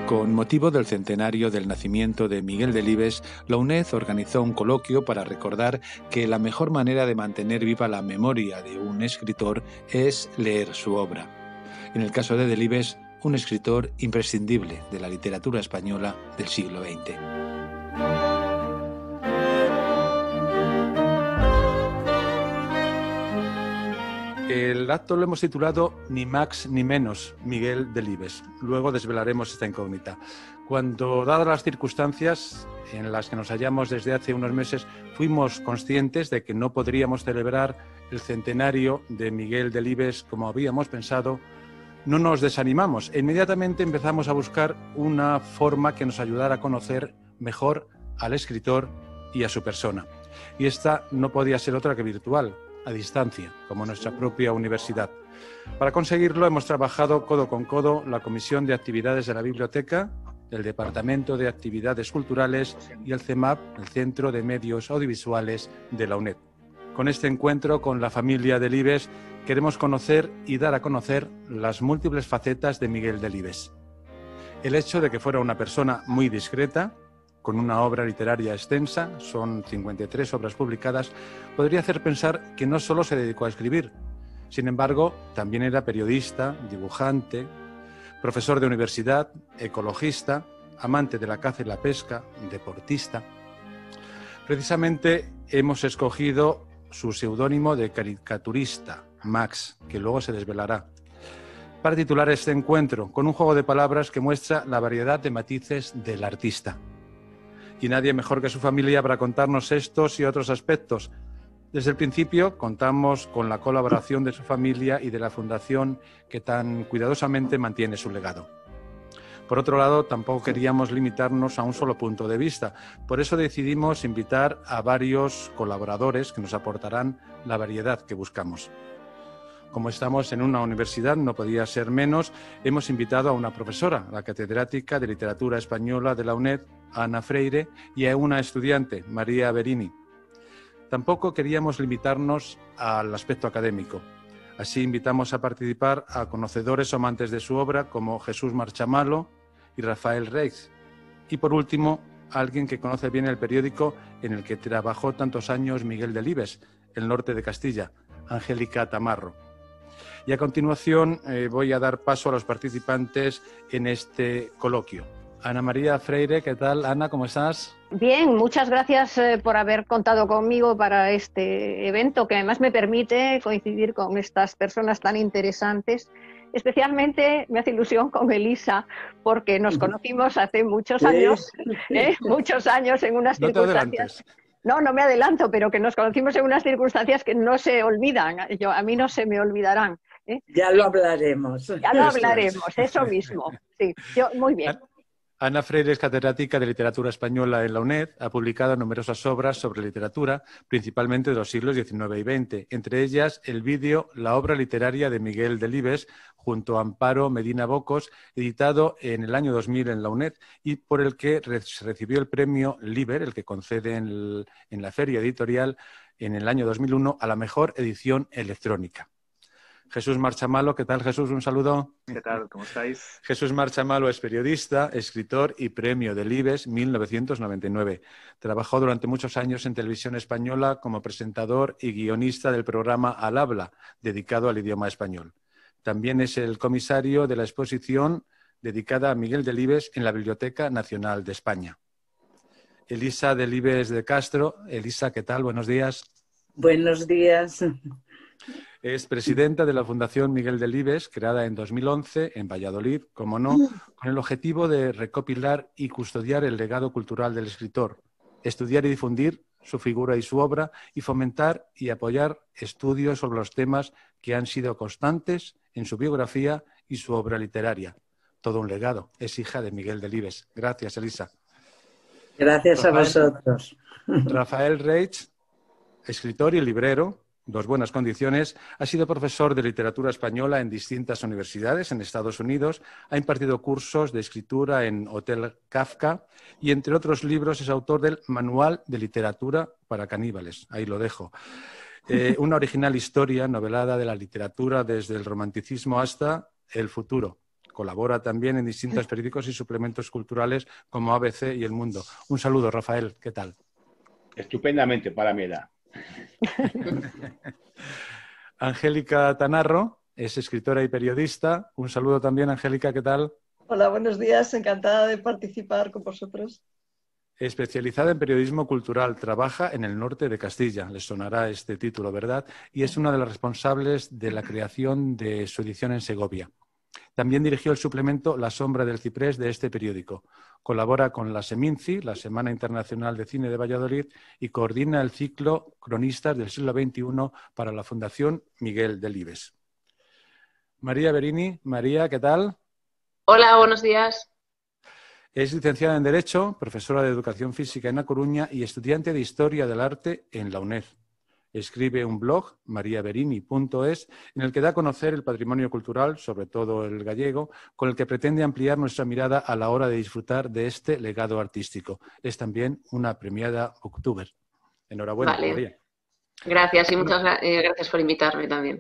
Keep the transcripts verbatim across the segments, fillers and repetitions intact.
Con motivo del centenario del nacimiento de Miguel Delibes, la UNED organizó un coloquio para recordar que la mejor manera de mantener viva la memoria de un escritor es leer su obra. En el caso de Delibes, un escritor imprescindible de la literatura española del siglo veinte. El acto lo hemos titulado Ni más ni menos, Miguel Delibes. Luego desvelaremos esta incógnita. Cuando, dadas las circunstancias en las que nos hallamos desde hace unos meses, fuimos conscientes de que no podríamos celebrar el centenario de Miguel Delibes como habíamos pensado, no nos desanimamos e inmediatamente empezamos a buscar una forma que nos ayudara a conocer mejor al escritor y a su persona. Y esta no podía ser otra que virtual, a distancia, como nuestra propia universidad. Para conseguirlo hemos trabajado codo con codo la Comisión de Actividades de la Biblioteca, el Departamento de Actividades Culturales y el CEMAP, el Centro de Medios Audiovisuales de la UNED. Con este encuentro con la familia Delibes queremos conocer y dar a conocer las múltiples facetas de Miguel Delibes. El hecho de que fuera una persona muy discreta, con una obra literaria extensa, son cincuenta y tres obras publicadas, podría hacer pensar que no solo se dedicó a escribir. Sin embargo, también era periodista, dibujante, profesor de universidad, ecologista, amante de la caza y la pesca, deportista. Precisamente hemos escogido su seudónimo de caricaturista, Max, que luego se desvelará, para titular este encuentro, con un juego de palabras que muestra la variedad de matices del artista. Y nadie mejor que su familia para contarnos estos y otros aspectos. Desde el principio contamos con la colaboración de su familia y de la fundación que tan cuidadosamente mantiene su legado. Por otro lado, tampoco queríamos limitarnos a un solo punto de vista. Por eso decidimos invitar a varios colaboradores que nos aportarán la variedad que buscamos. Como estamos en una universidad, no podía ser menos, hemos invitado a una profesora, la catedrática de Literatura Española de la UNED, Ana Freire, y a una estudiante, María Berini. Tampoco queríamos limitarnos al aspecto académico. Así invitamos a participar a conocedores o amantes de su obra como Jesús Marchamalo y Rafael Reitz. Y por último, alguien que conoce bien el periódico en el que trabajó tantos años Miguel Delibes, El Norte de Castilla, Angélica Tamarro. Y a continuación eh, voy a dar paso a los participantes en este coloquio. Ana María Freire, ¿qué tal? Ana, ¿cómo estás? Bien, muchas gracias eh, por haber contado conmigo para este evento, que además me permite coincidir con estas personas tan interesantes. Especialmente me hace ilusión con Elisa, porque nos conocimos hace muchos años, ¿eh? muchos años en unas no circunstancias... No, no me adelanto, pero que nos conocimos en unas circunstancias que no se olvidan. Yo, a mí no se me olvidarán. ¿eh? Ya lo hablaremos. Ya lo hablaremos, eso mismo. Sí, yo, muy bien. Ana Freire es catedrática de Literatura Española en la UNED, ha publicado numerosas obras sobre literatura, principalmente de los siglos diecinueve y veinte, entre ellas el vídeo La obra literaria de Miguel Delibes, junto a Amparo Medina Bocos, editado en el año dos mil en la UNED y por el que recibió el premio Liber, el que concede en, el, en la feria editorial en el año dos mil uno a la mejor edición electrónica. Jesús Marchamalo, ¿qué tal, Jesús? Un saludo. ¿Qué tal? ¿Cómo estáis? Jesús Marchamalo es periodista, escritor y premio Delibes mil novecientos noventa y nueve. Trabajó durante muchos años en Televisión Española como presentador y guionista del programa Al Habla, dedicado al idioma español. También es el comisario de la exposición dedicada a Miguel Delibes en la Biblioteca Nacional de España. Elisa Delibes de Castro. Elisa, ¿qué tal? Buenos días. Buenos días. Es presidenta de la Fundación Miguel Delibes, creada en dos mil once en Valladolid, como no, con el objetivo de recopilar y custodiar el legado cultural del escritor, estudiar y difundir su figura y su obra y fomentar y apoyar estudios sobre los temas que han sido constantes en su biografía y su obra literaria. Todo un legado. Es hija de Miguel Delibes. Gracias, Elisa. Gracias Rafael, a vosotros. Rafael Reitz, escritor y librero, dos buenas condiciones, ha sido profesor de literatura española en distintas universidades en Estados Unidos, ha impartido cursos de escritura en Hotel Kafka y, entre otros libros, es autor del Manual de Literatura para Caníbales. Ahí lo dejo. Eh, una original historia novelada de la literatura desde el romanticismo hasta el futuro, colabora también en distintos periódicos y suplementos culturales como A B C y El Mundo. Un saludo, Rafael, ¿qué tal? Estupendamente, para mi edad. Angélica Tanarro es escritora y periodista. Un saludo también, Angélica, ¿qué tal? Hola, buenos días, encantada de participar con vosotros. Especializada en periodismo cultural, trabaja en el norte de Castilla, les sonará este título, ¿verdad? Y es una de las responsables de la creación de su edición en Segovia. También dirigió el suplemento La sombra del ciprés de este periódico. Colabora con la Seminci, la Semana Internacional de Cine de Valladolid, y coordina el ciclo Cronistas del siglo veintiuno para la Fundación Miguel Delibes. María Berini. María, ¿qué tal? Hola, buenos días. Es licenciada en Derecho, profesora de Educación Física en A Coruña y estudiante de Historia del Arte en la UNED. Escribe un blog, maria berini punto es, en el que da a conocer el patrimonio cultural, sobre todo el gallego, con el que pretende ampliar nuestra mirada a la hora de disfrutar de este legado artístico. Es también una premiada booktuber. Enhorabuena, vale. María. Gracias y muchas eh, gracias por invitarme también.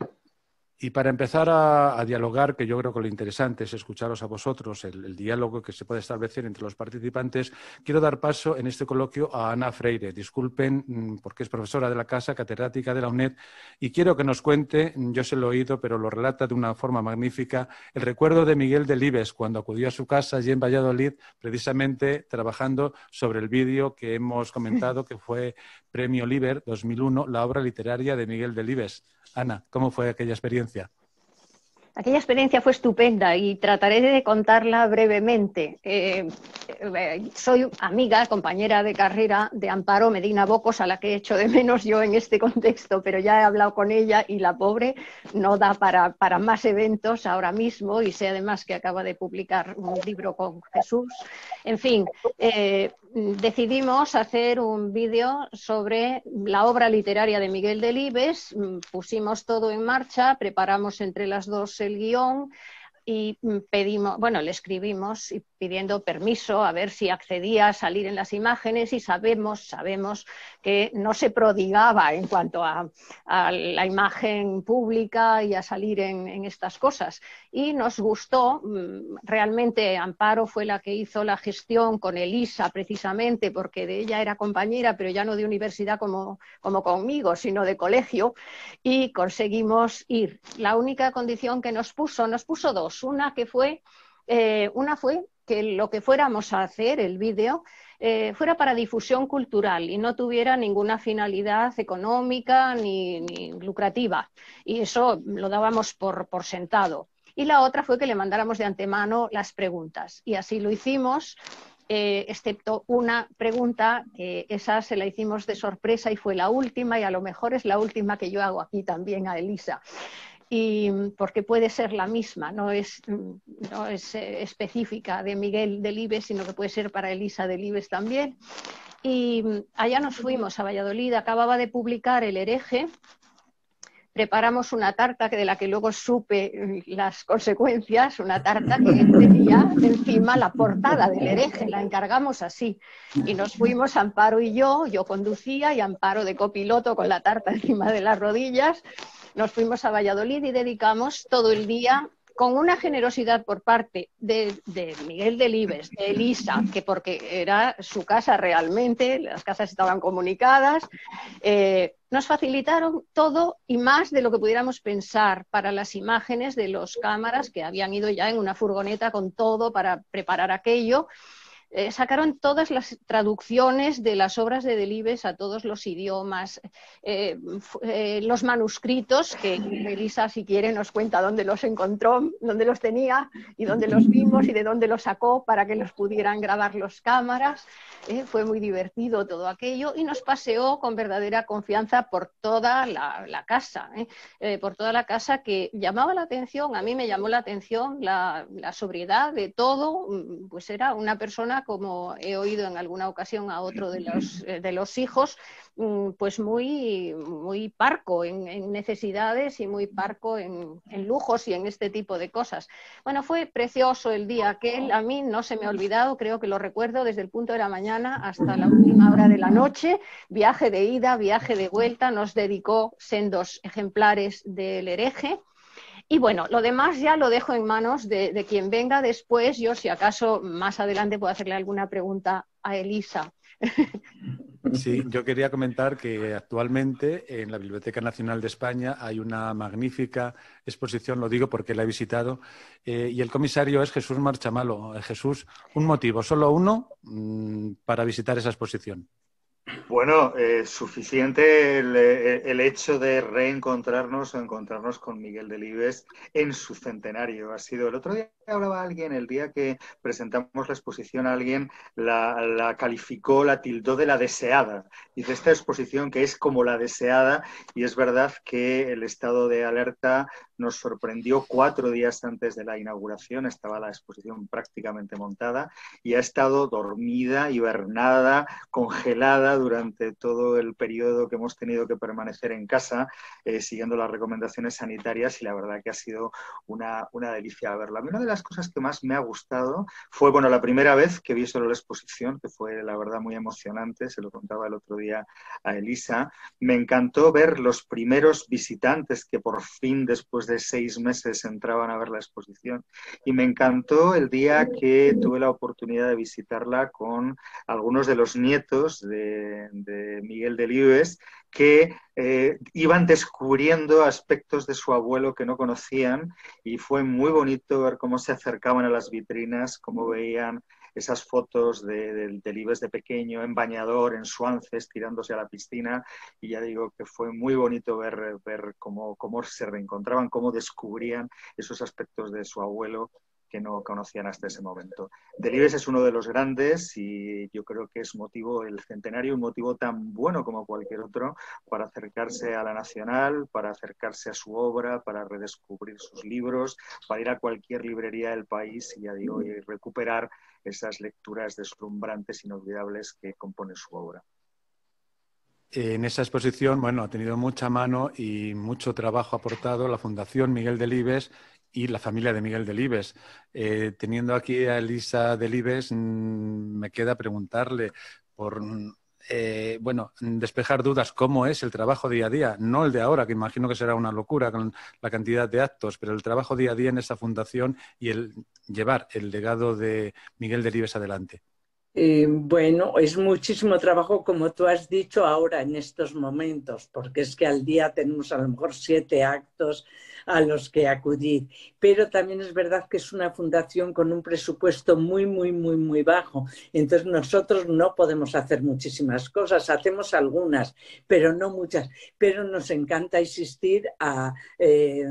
Y para empezar a, a dialogar, que yo creo que lo interesante es escucharos a vosotros, el, el diálogo que se puede establecer entre los participantes, quiero dar paso en este coloquio a Ana Freire. Disculpen, porque es profesora de la casa, catedrática de la UNED, y quiero que nos cuente, yo se lo he oído, pero lo relata de una forma magnífica, el recuerdo de Miguel Delibes cuando acudió a su casa allí en Valladolid, precisamente trabajando sobre el vídeo que hemos comentado, que fue Premio Liber dos mil uno, la obra literaria de Miguel Delibes. Ana, ¿cómo fue aquella experiencia? Aquella experiencia fue estupenda y trataré de contarla brevemente. Eh, eh, soy amiga, compañera de carrera de Amparo Medina Bocos, a la que he hecho de menos yo en este contexto, pero ya he hablado con ella y la pobre no da para, para más eventos ahora mismo, y sé además que acaba de publicar un libro con Jesús. En fin, eh, decidimos hacer un vídeo sobre la obra literaria de Miguel Delibes, pusimos todo en marcha, preparamos entre las dos el guión y pedimos, bueno, le escribimos y pidiendo permiso a ver si accedía a salir en las imágenes, y sabemos, sabemos que no se prodigaba en cuanto a, a la imagen pública y a salir en, en estas cosas. Y nos gustó, realmente Amparo fue la que hizo la gestión con Elisa precisamente, porque de ella era compañera, pero ya no de universidad como, como conmigo, sino de colegio, y conseguimos ir. La única condición que nos puso, nos puso dos, una que fue, eh, una fue que lo que fuéramos a hacer, el vídeo, eh, fuera para difusión cultural y no tuviera ninguna finalidad económica ni, ni lucrativa. Y eso lo dábamos por, por sentado. Y la otra fue que le mandáramos de antemano las preguntas. Y así lo hicimos, eh, excepto una pregunta, que esa se la hicimos de sorpresa y fue la última, y a lo mejor es la última que yo hago aquí también a Elisa. Y porque puede ser la misma, no es, no es eh, específica de Miguel Delibes, sino que puede ser para Elisa Delibes también. Y allá nos fuimos a Valladolid, acababa de publicar El hereje, preparamos una tarta de la que luego supe las consecuencias, una tarta que tenía encima la portada del hereje, la encargamos así. Y nos fuimos, Amparo y yo, yo conducía y Amparo de copiloto con la tarta encima de las rodillas. Nos fuimos a Valladolid y dedicamos todo el día, con una generosidad por parte de, de Miguel Delibes, de Elisa, que porque era su casa realmente, las casas estaban comunicadas, eh, nos facilitaron todo y más de lo que pudiéramos pensar para las imágenes de los cámaras que habían ido ya en una furgoneta con todo para preparar aquello. Eh, sacaron todas las traducciones de las obras de Delibes a todos los idiomas, eh, eh, los manuscritos, que Elisa, si quiere, nos cuenta dónde los encontró, dónde los tenía y dónde los vimos y de dónde los sacó para que los pudieran grabar los cámaras. Eh, fue muy divertido todo aquello y nos paseó con verdadera confianza por toda la, la casa, eh, eh, por toda la casa, que llamaba la atención, a mí me llamó la atención la, la sobriedad de todo, pues era una persona, como he oído en alguna ocasión a otro de los, de los hijos, pues muy, muy parco en, en necesidades y muy parco en, en lujos y en este tipo de cosas. Bueno, fue precioso el día aquel, a mí no se me ha olvidado, creo que lo recuerdo desde el punto de la mañana hasta la última hora de la noche, viaje de ida, viaje de vuelta, nos dedicó sendos ejemplares del hereje. Y bueno, lo demás ya lo dejo en manos de, de quien venga después. Yo, si acaso, más adelante puedo hacerle alguna pregunta a Elisa. Sí, yo quería comentar que actualmente en la Biblioteca Nacional de España hay una magnífica exposición, lo digo porque la he visitado, eh, y el comisario es Jesús Marchamalo. Eh, Jesús, un motivo, solo uno, mmm, para visitar esa exposición. Bueno, eh, suficiente el, el hecho de reencontrarnos o encontrarnos con Miguel Delibes en su centenario. Ha sido el otro día que hablaba alguien, el día que presentamos la exposición, alguien la, la calificó, la tildó de la deseada. Dice, esta exposición que es como la deseada, y es verdad que el estado de alerta nos sorprendió cuatro días antes de la inauguración, estaba la exposición prácticamente montada y ha estado dormida, hibernada, congelada durante todo el periodo que hemos tenido que permanecer en casa, eh, siguiendo las recomendaciones sanitarias, y la verdad que ha sido una, una delicia verla. Una de las cosas que más me ha gustado fue, bueno, la primera vez que vi solo la exposición, que fue la verdad muy emocionante, se lo contaba el otro día a Elisa. Me encantó ver los primeros visitantes que por fin después de seis meses entraban a ver la exposición, y me encantó el día que tuve la oportunidad de visitarla con algunos de los nietos de, de Miguel Delibes, que eh, iban descubriendo aspectos de su abuelo que no conocían, y fue muy bonito ver cómo se acercaban a las vitrinas, cómo veían esas fotos de, de Delibes de pequeño, en bañador, en Suances, tirándose a la piscina, y ya digo que fue muy bonito ver, ver cómo, cómo se reencontraban, cómo descubrían esos aspectos de su abuelo que no conocían hasta ese momento. Delibes es uno de los grandes, y yo creo que es motivo, el centenario, un motivo tan bueno como cualquier otro para acercarse a la Nacional, para acercarse a su obra, para redescubrir sus libros, para ir a cualquier librería del país y, ya digo, y recuperar esas lecturas deslumbrantes, inolvidables que componen su obra. En esa exposición, bueno, ha tenido mucha mano y mucho trabajo aportado la Fundación Miguel Delibes y la familia de Miguel Delibes. Eh, teniendo aquí a Elisa Delibes, mmm, me queda preguntarle por, eh, bueno, despejar dudas, cómo es el trabajo día a día, no el de ahora, que imagino que será una locura con la cantidad de actos, pero el trabajo día a día en esa fundación y el llevar el legado de Miguel Delibes adelante. Eh, bueno, es muchísimo trabajo, como tú has dicho ahora en estos momentos, porque es que al día tenemos a lo mejor siete actos a los que acudir, pero también es verdad que es una fundación con un presupuesto muy, muy, muy, muy bajo, entonces nosotros no podemos hacer muchísimas cosas, hacemos algunas, pero no muchas, pero nos encanta asistir a eh,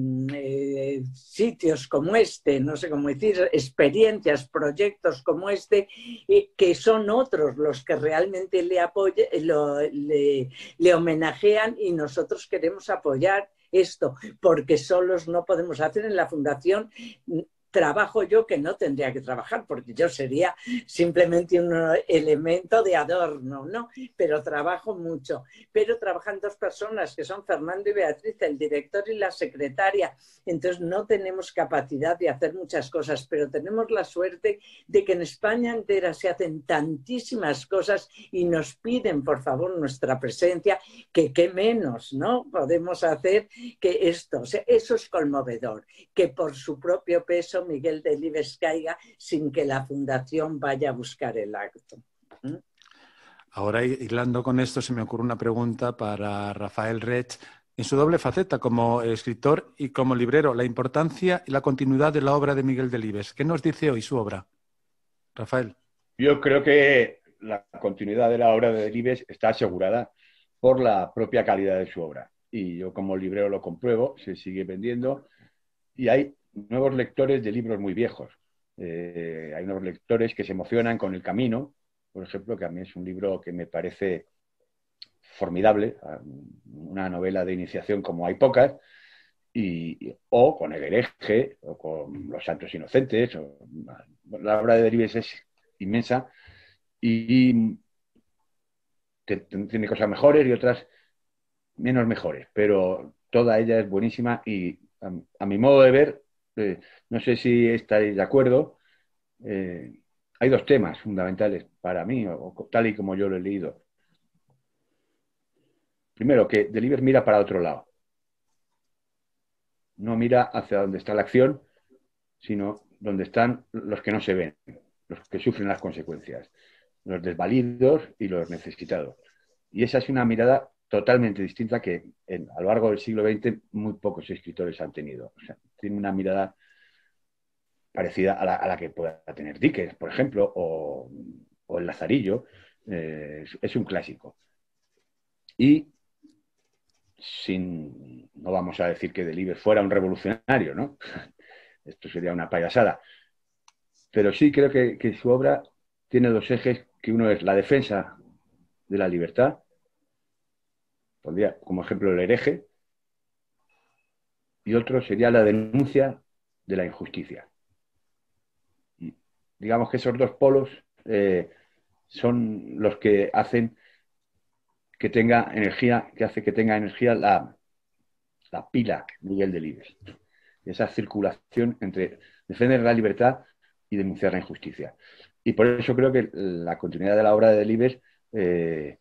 eh, sitios como este, no sé cómo decir, experiencias, proyectos como este, que son otros los que realmente le, apoye, lo, le, le homenajean, y nosotros queremos apoyar esto, porque solos no podemos hacer. En la fundación trabajo yo que no tendría que trabajar, porque yo sería simplemente un elemento de adorno, ¿no? Pero trabajo mucho. Pero trabajan dos personas, que son Fernando y Beatriz, el director y la secretaria. Entonces no tenemos capacidad de hacer muchas cosas, pero tenemos la suerte de que en España entera se hacen tantísimas cosas y nos piden, por favor, nuestra presencia, que qué menos, ¿no? Podemos hacer que esto, o sea, eso es conmovedor, que por su propio peso Miguel Delibes caiga sin que la fundación vaya a buscar el acto. ¿Mm? Ahora, hilando con esto, se me ocurre una pregunta para Rafael Reig. En su doble faceta como escritor y como librero, la importancia y la continuidad de la obra de Miguel Delibes. ¿Qué nos dice hoy su obra? Rafael. Yo creo que la continuidad de la obra de Delibes está asegurada por la propia calidad de su obra. Y yo como librero lo compruebo, se sigue vendiendo y hay nuevos lectores de libros muy viejos. Eh, hay nuevos lectores que se emocionan con El Camino, por ejemplo, que a mí es un libro que me parece formidable, una novela de iniciación como hay pocas, y, o con El Hereje, o con Los Santos Inocentes. O, la obra de Delibes es inmensa y te, te, tiene cosas mejores y otras menos mejores, pero toda ella es buenísima y a, a mi modo de ver, eh, no sé si estáis de acuerdo, eh, hay dos temas fundamentales para mí, o, o tal y como yo lo he leído. Primero, que Delibes mira para otro lado. no mira hacia donde está la acción, sino donde están los que no se ven, los que sufren las consecuencias, los desvalidos y los necesitados. Y esa es una mirada totalmente distinta que en, a lo largo del siglo veinte muy pocos escritores han tenido. O sea, tiene una mirada parecida a la, a la que pueda tener Dickens, por ejemplo, o, o el Lazarillo. Eh, es, es un clásico. Y sin, no vamos a decir que Delibes fuera un revolucionario, ¿no? Esto sería una payasada. Pero sí creo que, que su obra tiene dos ejes, que uno es la defensa de la libertad, pondría como ejemplo el hereje, y otro sería la denuncia de la injusticia. Y digamos que esos dos polos eh, son los que hacen que tenga energía, que hace que tenga energía la, la pila Miguel Delibes. Esa circulación entre defender la libertad y denunciar la injusticia. Y por eso creo que la continuidad de la obra de Delibes, eh,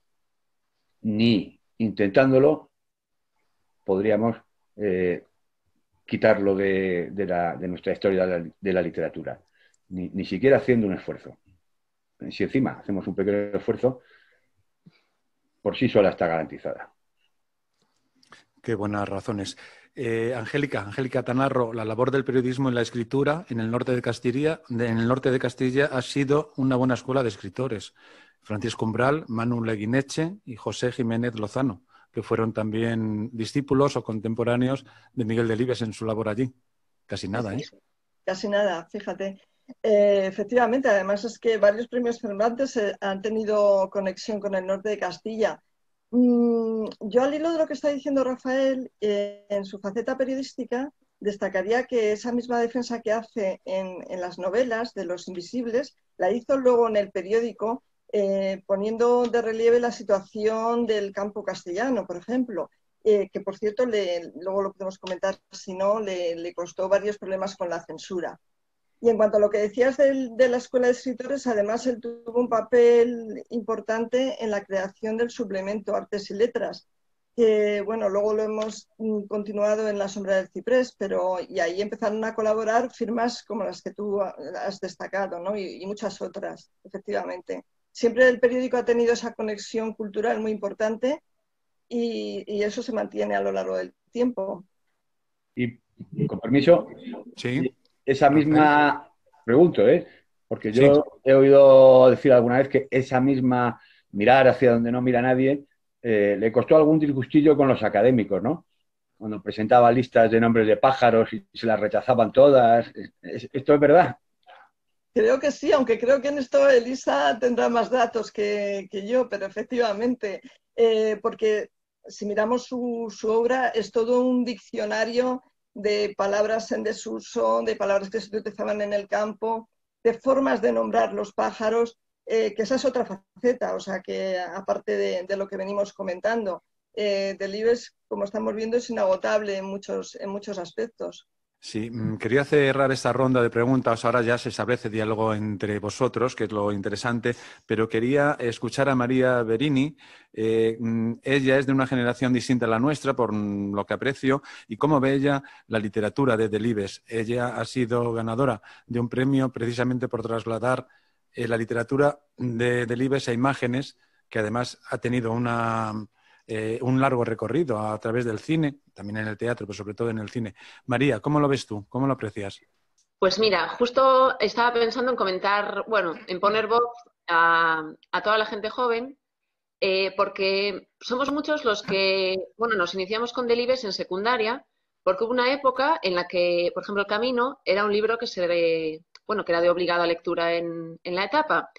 ni intentándolo, podríamos eh, quitarlo de, de, la, de nuestra historia de la, de la literatura. Ni, ni siquiera haciendo un esfuerzo. Si encima hacemos un pequeño esfuerzo, por sí sola está garantizada. Qué buenas razones. Eh, Angélica, Angélica Tanarro, la labor del periodismo en la escritura en el norte de Castilla, de, en el norte de Castilla ha sido una buena escuela de escritores. Francisco Umbral, Manu Leguineche y José Jiménez Lozano, que fueron también discípulos o contemporáneos de Miguel Delibes en su labor allí. Casi nada, ¿eh? Casi nada, fíjate. Eh, efectivamente, además es que varios premios Cervantes eh, han tenido conexión con el norte de Castilla. Mm, yo al hilo de lo que está diciendo Rafael, eh, en su faceta periodística, destacaría que esa misma defensa que hace en, en las novelas de Los Invisibles, la hizo luego en el periódico, eh, poniendo de relieve la situación del campo castellano, por ejemplo, eh, que por cierto, le, luego lo podemos comentar, si no, le, le costó varios problemas con la censura. Y en cuanto a lo que decías de, de la Escuela de Escritores, además él tuvo un papel importante en la creación del suplemento Artes y Letras, que bueno, luego lo hemos continuado en La Sombra del Ciprés, pero y ahí empezaron a colaborar firmas como las que tú has destacado, ¿no? y, y muchas otras, efectivamente. Siempre el periódico ha tenido esa conexión cultural muy importante y, y eso se mantiene a lo largo del tiempo. Y con permiso, sí. Esa misma, pregunto, ¿eh? Porque yo sí. he oído decir alguna vez que esa misma mirar hacia donde no mira nadie eh, le costó algún disgustillo con los académicos, ¿no? Cuando presentaba listas de nombres de pájaros y se las rechazaban todas. ¿Esto es verdad? Creo que sí, aunque creo que en esto Elisa tendrá más datos que, que yo, pero efectivamente, eh, porque si miramos su, su obra es todo un diccionario de palabras en desuso, de palabras que se utilizaban en el campo, de formas de nombrar los pájaros, eh, que esa es otra faceta, o sea que aparte de, de lo que venimos comentando, eh, Delibes, como estamos viendo, es inagotable en muchos, en muchos aspectos. Sí, quería cerrar esta ronda de preguntas. Ahora ya se establece diálogo entre vosotros, que es lo interesante, pero quería escuchar a María Berini. Eh, ella es de una generación distinta a la nuestra, por lo que aprecio, y cómo ve ella la literatura de Delibes. Ella ha sido ganadora de un premio precisamente por trasladar eh, la literatura de Delibes a imágenes, que además ha tenido una... Eh, un largo recorrido a través del cine, también en el teatro, pero sobre todo en el cine. María, ¿cómo lo ves tú? ¿Cómo lo aprecias? Pues mira, justo estaba pensando en comentar, bueno, en poner voz a, a toda la gente joven, eh, porque somos muchos los que, bueno, nos iniciamos con Delibes en secundaria, porque hubo una época en la que, por ejemplo, El Camino era un libro que se ve, bueno, que era de obligada lectura en, en la etapa.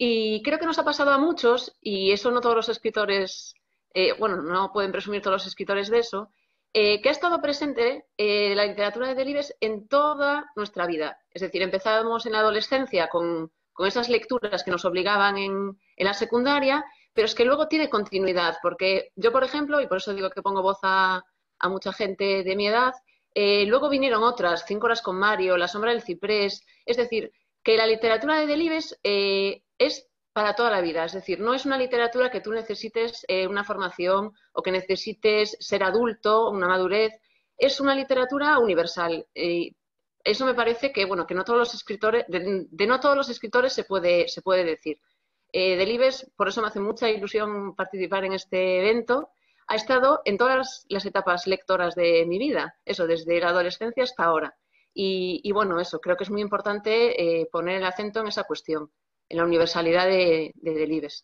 Y creo que nos ha pasado a muchos, y eso no todos los escritores... Eh, bueno, no pueden presumir todos los escritores de eso, eh, que ha estado presente eh, la literatura de Delibes en toda nuestra vida. Es decir, empezábamos en la adolescencia con, con esas lecturas que nos obligaban en, en la secundaria, pero es que luego tiene continuidad, porque yo, por ejemplo, y por eso digo que pongo voz a, a mucha gente de mi edad, eh, luego vinieron otras, Cinco horas con Mario, La sombra del ciprés, es decir, que la literatura de Delibes eh, es para toda la vida. Es decir, no es una literatura que tú necesites eh, una formación o que necesites ser adulto, una madurez. es una literatura universal. Eh, eso me parece que, bueno, que no todos los escritores, de, de no todos los escritores se puede, se puede decir. Eh, Delibes, por eso me hace mucha ilusión participar en este evento, ha estado en todas las etapas lectoras de mi vida, eso, desde la adolescencia hasta ahora. Y, y bueno, eso, creo que es muy importante eh, poner el acento en esa cuestión, en la universalidad de, de Delibes.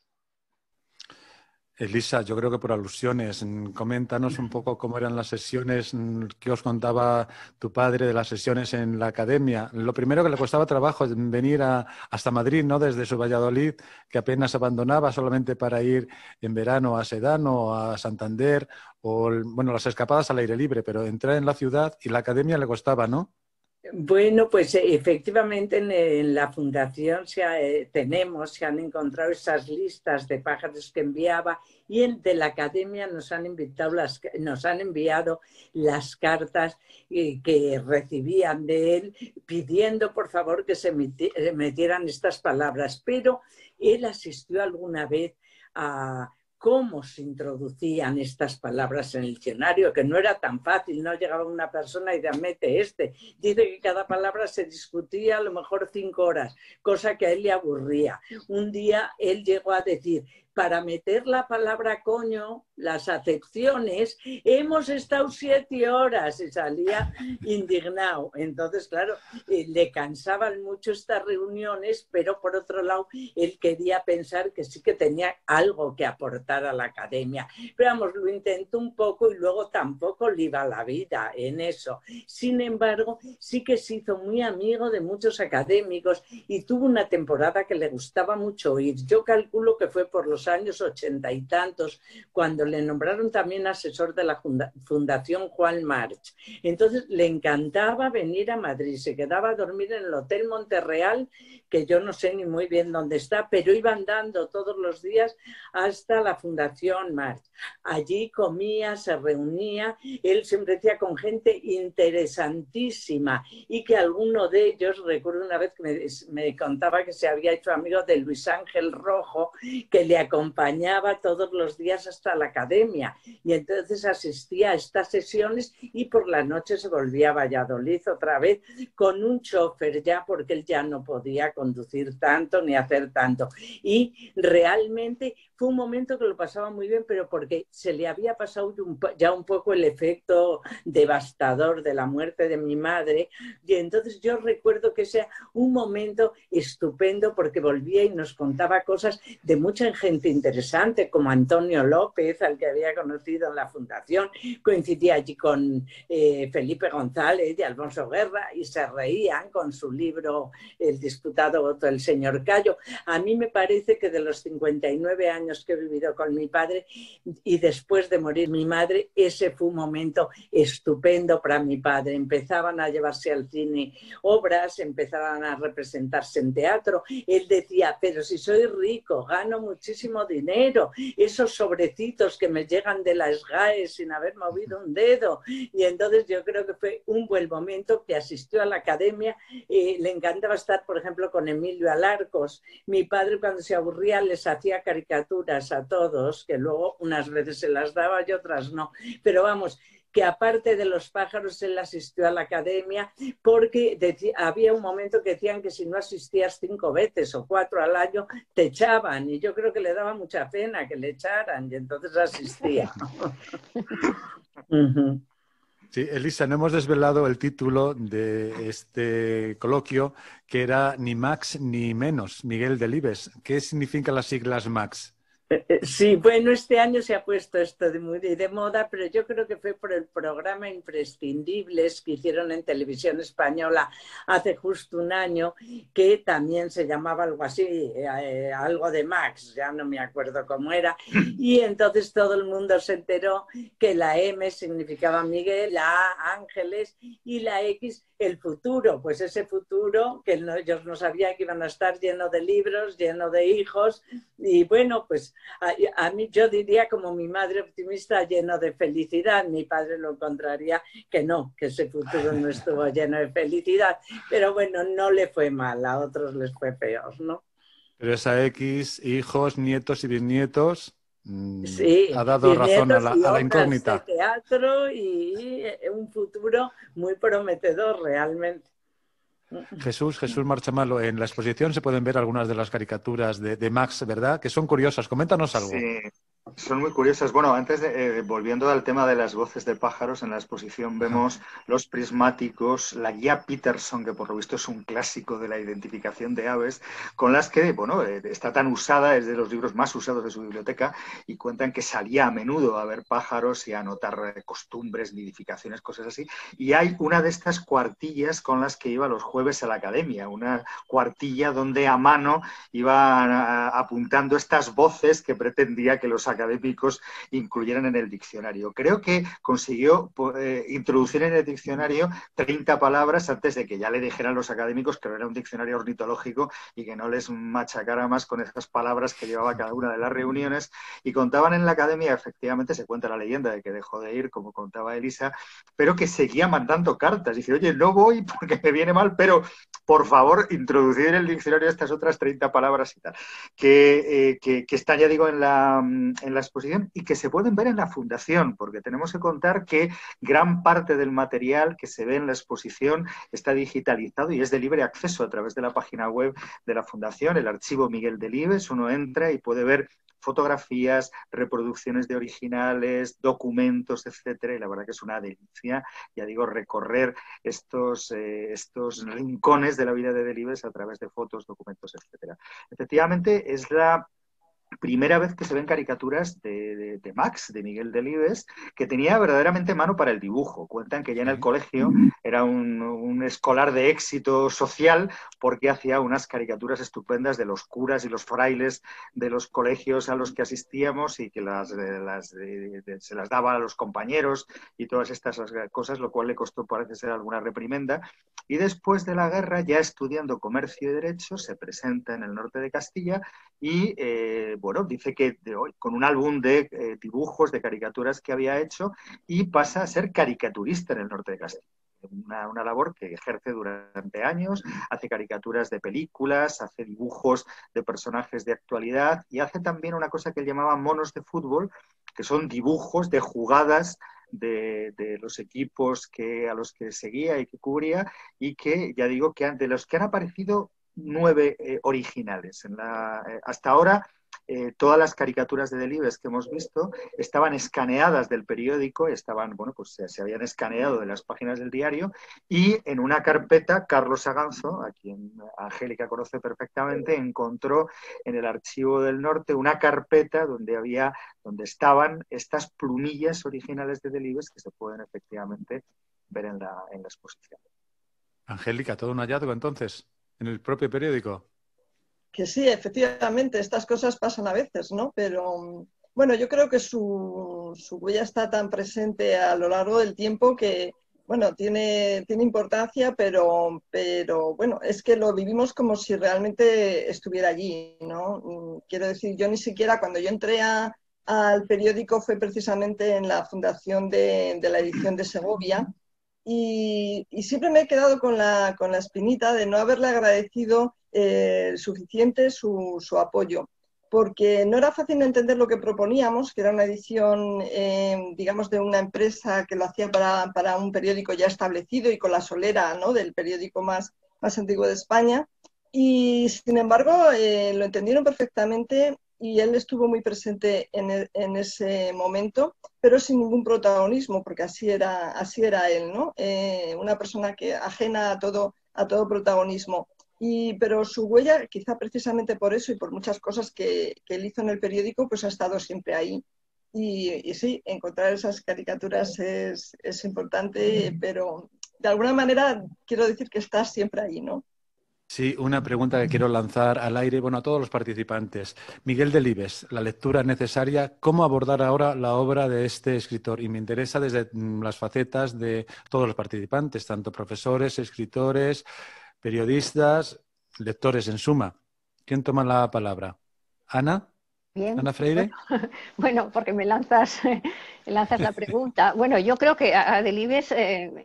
Elisa, yo creo que por alusiones, coméntanos un poco cómo eran las sesiones que os contaba tu padre de las sesiones en la academia. Lo primero que le costaba trabajo es venir a, hasta Madrid, ¿no? Desde su Valladolid, que apenas abandonaba solamente para ir en verano a Sedano, a Santander, o bueno, las escapadas al aire libre, pero entrar en la ciudad y la academia le costaba, ¿no? Bueno, pues efectivamente en, en la fundación se ha, eh, tenemos, se han encontrado esas listas de pájaros que enviaba y en, de la academia nos han, invitado las, nos han enviado las cartas eh, que recibían de él pidiendo por favor que se metieran estas palabras, pero él asistió alguna vez a cómo se introducían estas palabras en el diccionario, que no era tan fácil, no llegaba una persona y decía, mete este. Dice que cada palabra se discutía a lo mejor cinco horas, cosa que a él le aburría. Un día él llegó a decir, para meter la palabra coño, las acepciones, hemos estado siete horas y salía indignado. Entonces, claro, eh, le cansaban mucho estas reuniones, pero por otro lado, él quería pensar que sí que tenía algo que aportar a la academia. Pero vamos, lo intentó un poco y luego tampoco le iba la vida en eso. Sin embargo, sí que se hizo muy amigo de muchos académicos y tuvo una temporada que le gustaba mucho ir. Yo calculo que fue por los años ochenta y tantos, cuando le nombraron también asesor de la Fundación Juan March. Entonces le encantaba venir a Madrid, se quedaba a dormir en el Hotel Monterreal, que yo no sé ni muy bien dónde está, pero iba andando todos los días hasta la Fundación March. Allí comía, se reunía, él siempre decía con gente interesantísima y que alguno de ellos, recuerdo una vez que me, me contaba que se había hecho amigo de Luis Ángel Rojo, que le acompañaba todos los días hasta la academia y entonces asistía a estas sesiones y por la noche se volvía a Valladolid otra vez con un chofer ya porque él ya no podía conducir tanto ni hacer tanto y realmente fue un momento que lo pasaba muy bien, pero porque se le había pasado ya un poco el efecto devastador de la muerte de mi madre y entonces yo recuerdo que sea un momento estupendo porque volvía y nos contaba cosas de mucha gente interesante como Antonio López, al que había conocido en la fundación, coincidía allí con eh, Felipe González y Alfonso Guerra y se reían con su libro El disputado voto del señor Cayo. A mí me parece que de los cincuenta y nueve años que he vivido con mi padre y después de morir mi madre, ese fue un momento estupendo para mi padre. Empezaban a llevarse al cine obras, empezaban a representarse en teatro. Él decía, pero si soy rico, gano muchísimo dinero, esos sobrecitos que me llegan de la S G A E sin haber movido un dedo. Y entonces yo creo que fue un buen momento que asistió a la academia. Eh, le encantaba estar, por ejemplo, con Emilio Alarcos. Mi padre cuando se aburría les hacía caricaturas a todos, que luego unas veces se las daba y otras no. Pero vamos, que aparte de los pájaros él asistió a la academia porque decía, había un momento que decían que si no asistías cinco veces o cuatro al año te echaban y yo creo que le daba mucha pena que le echaran y entonces asistía. uh-huh. Sí, Elisa, no hemos desvelado el título de este coloquio que era Ni Max ni Menos, Miguel Delibes. ¿Qué significan las siglas Max? Sí, bueno, este año se ha puesto esto de muy de moda, pero yo creo que fue por el programa Imprescindibles que hicieron en Televisión Española hace justo un año, que también se llamaba algo así, eh, algo de Max, ya no me acuerdo cómo era, y entonces todo el mundo se enteró que la M significaba Miguel, la A Ángeles y la X el futuro, pues ese futuro que no, ellos no sabían que iban a estar lleno de libros, lleno de hijos y bueno, pues a, a mí yo diría como mi madre optimista lleno de felicidad, mi padre lo encontraría que no, que ese futuro no estuvo lleno de felicidad, pero bueno, no le fue mal, a otros les fue peor, ¿no? Pero esa X, hijos, nietos y bisnietos... mm, Sí, ha dado razón a la, y a la obras incógnita. de teatro y un futuro muy prometedor realmente. Jesús, Jesús Marchamalo, en la exposición se pueden ver algunas de las caricaturas de, de Max, ¿verdad? Que son curiosas. Coméntanos algo. Sí, son muy curiosas. Bueno, antes de, eh, volviendo al tema de las voces de pájaros, en la exposición vemos los prismáticos, la guía Peterson, que por lo visto es un clásico de la identificación de aves, con las que, bueno, eh, está tan usada, es de los libros más usados de su biblioteca, y cuentan que salía a menudo a ver pájaros y a anotar eh, costumbres, nidificaciones, cosas así. Y hay una de estas cuartillas con las que iba los jueves a la academia, una cuartilla donde a mano iba apuntando estas voces que pretendía que los académicos incluyeran en el diccionario. Creo que consiguió eh, introducir en el diccionario treinta palabras antes de que ya le dijeran los académicos que no era un diccionario ornitológico y que no les machacara más con esas palabras que llevaba cada una de las reuniones. Y contaban en la academia, efectivamente se cuenta la leyenda de que dejó de ir, como contaba Elisa, pero que seguía mandando cartas. Dice, oye, no voy porque me viene mal, pero por favor, introducir en el diccionario estas otras treinta palabras y tal, que, eh, que, que están, ya digo, en la, en la exposición y que se pueden ver en la fundación, porque tenemos que contar que gran parte del material que se ve en la exposición está digitalizado y es de libre acceso a través de la página web de la fundación, el archivo Miguel Delibes. Uno entra y puede ver fotografías, reproducciones de originales, documentos, etcétera, y la verdad que es una delicia, ya digo, recorrer estos, eh, estos rincones de la vida de Delibes a través de fotos, documentos, etcétera. Efectivamente, es la primera vez que se ven caricaturas de, de, de Max, de Miguel Delibes, que tenía verdaderamente mano para el dibujo. Cuentan que ya en el colegio era un, un escolar de éxito social porque hacía unas caricaturas estupendas de los curas y los frailes de los colegios a los que asistíamos y que las, las, de, de, se las daba a los compañeros y todas estas cosas, lo cual le costó, parece ser, alguna reprimenda. Y después de la guerra, ya estudiando comercio y derecho, se presenta en el norte de Castilla y eh, bueno, dice que de hoy, con un álbum de eh, dibujos, de caricaturas que había hecho, y pasa a ser caricaturista en el norte de Castilla. Una, una labor que ejerce durante años, hace caricaturas de películas, hace dibujos de personajes de actualidad y hace también una cosa que él llamaba monos de fútbol, que son dibujos de jugadas de, de los equipos que, a los que seguía y que cubría, y que, ya digo, que de los que han aparecido nueve eh, originales. En la, eh, hasta ahora, eh, todas las caricaturas de Delibes que hemos visto estaban escaneadas del periódico, estaban, bueno, pues se, se habían escaneado de las páginas del diario, y en una carpeta, Carlos Aganzo, a quien Angélica conoce perfectamente, encontró en el Archivo del Norte una carpeta donde había, donde estaban estas plumillas originales de Delibes que se pueden efectivamente ver en la, en la exposición. Angélica, todo un hallazgo entonces, en el propio periódico. Que sí, efectivamente, estas cosas pasan a veces, ¿no? Pero bueno, yo creo que su, su huella está tan presente a lo largo del tiempo que, bueno, tiene, tiene importancia, pero, pero bueno, es que lo vivimos como si realmente estuviera allí, ¿no? Quiero decir, yo ni siquiera cuando yo entré a, al periódico fue precisamente en la fundación de, de la edición de Segovia. Y, y siempre me he quedado con la, con la espinita de no haberle agradecido eh, suficiente su, su apoyo, porque no era fácil entender lo que proponíamos, que era una edición, eh, digamos, de una empresa que lo hacía para, para un periódico ya establecido y con la solera, ¿no?, del periódico más, más antiguo de España. Y, sin embargo, eh, lo entendieron perfectamente y él estuvo muy presente en, el, en ese momento, pero sin ningún protagonismo, porque así era, así era él, ¿no? Eh, una persona que ajena a todo, a todo protagonismo. Y, pero su huella, quizá precisamente por eso y por muchas cosas que, que él hizo en el periódico, pues ha estado siempre ahí. Y, y sí, encontrar esas caricaturas es, es importante, pero de alguna manera quiero decir que está siempre ahí, ¿no? Sí, una pregunta que quiero lanzar al aire, bueno, a todos los participantes. Miguel Delibes, la lectura necesaria, ¿cómo abordar ahora la obra de este escritor? Y me interesa desde las facetas de todos los participantes, tanto profesores, escritores, periodistas, lectores, en suma. ¿Quién toma la palabra? ¿Ana? Bien. ¿Ana Freire? Bueno, bueno, porque me lanzas, me lanzas la pregunta. Bueno, yo creo que a Delibes... Eh,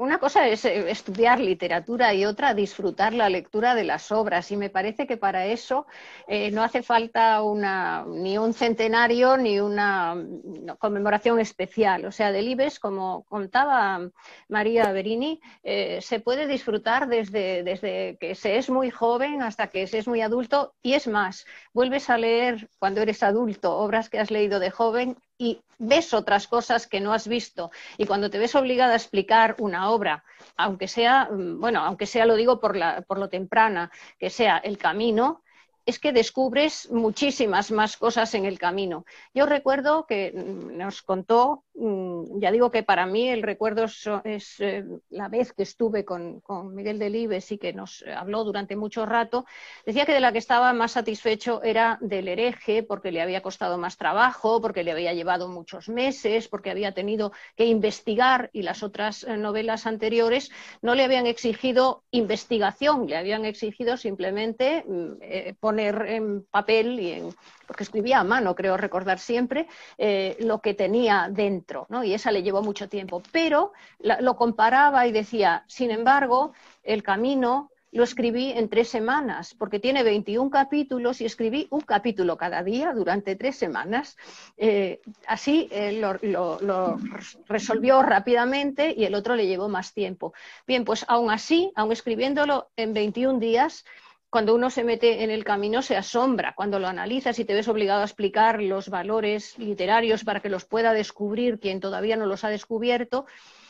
una cosa es estudiar literatura y otra disfrutar la lectura de las obras, y me parece que para eso eh, no hace falta una, ni un centenario ni una conmemoración especial. O sea, Delibes, como contaba María Berini, eh, se puede disfrutar desde, desde que se es muy joven hasta que se es muy adulto, y es más, vuelves a leer cuando eres adulto obras que has leído de joven y ves otras cosas que no has visto, y cuando te ves obligada a explicar una obra, aunque sea, bueno, aunque sea, lo digo por, la, por lo temprana, que sea el camino, es que descubres muchísimas más cosas en el camino. Yo recuerdo que nos contó, ya digo que para mí el recuerdo es, es eh, la vez que estuve con, con Miguel Delibes y que nos habló durante mucho rato, decía que de la que estaba más satisfecho era del Hereje, porque le había costado más trabajo, porque le había llevado muchos meses, porque había tenido que investigar, y las otras novelas anteriores no le habían exigido investigación, le habían exigido simplemente eh, poner en papel, y en, porque escribía a mano, creo recordar siempre, eh, lo que tenía dentro, ¿no? Y esa le llevó mucho tiempo. Pero la, lo comparaba y decía, sin embargo, El camino lo escribí en tres semanas, porque tiene veintiún capítulos y escribí un capítulo cada día durante tres semanas. Eh, así eh, lo, lo, lo resolvió rápidamente, y el otro le llevó más tiempo. Bien, pues aún así, aún escribiéndolo en veintiún días, cuando uno se mete en el camino se asombra, cuando lo analizas y te ves obligado a explicar los valores literarios para que los pueda descubrir quien todavía no los ha descubierto,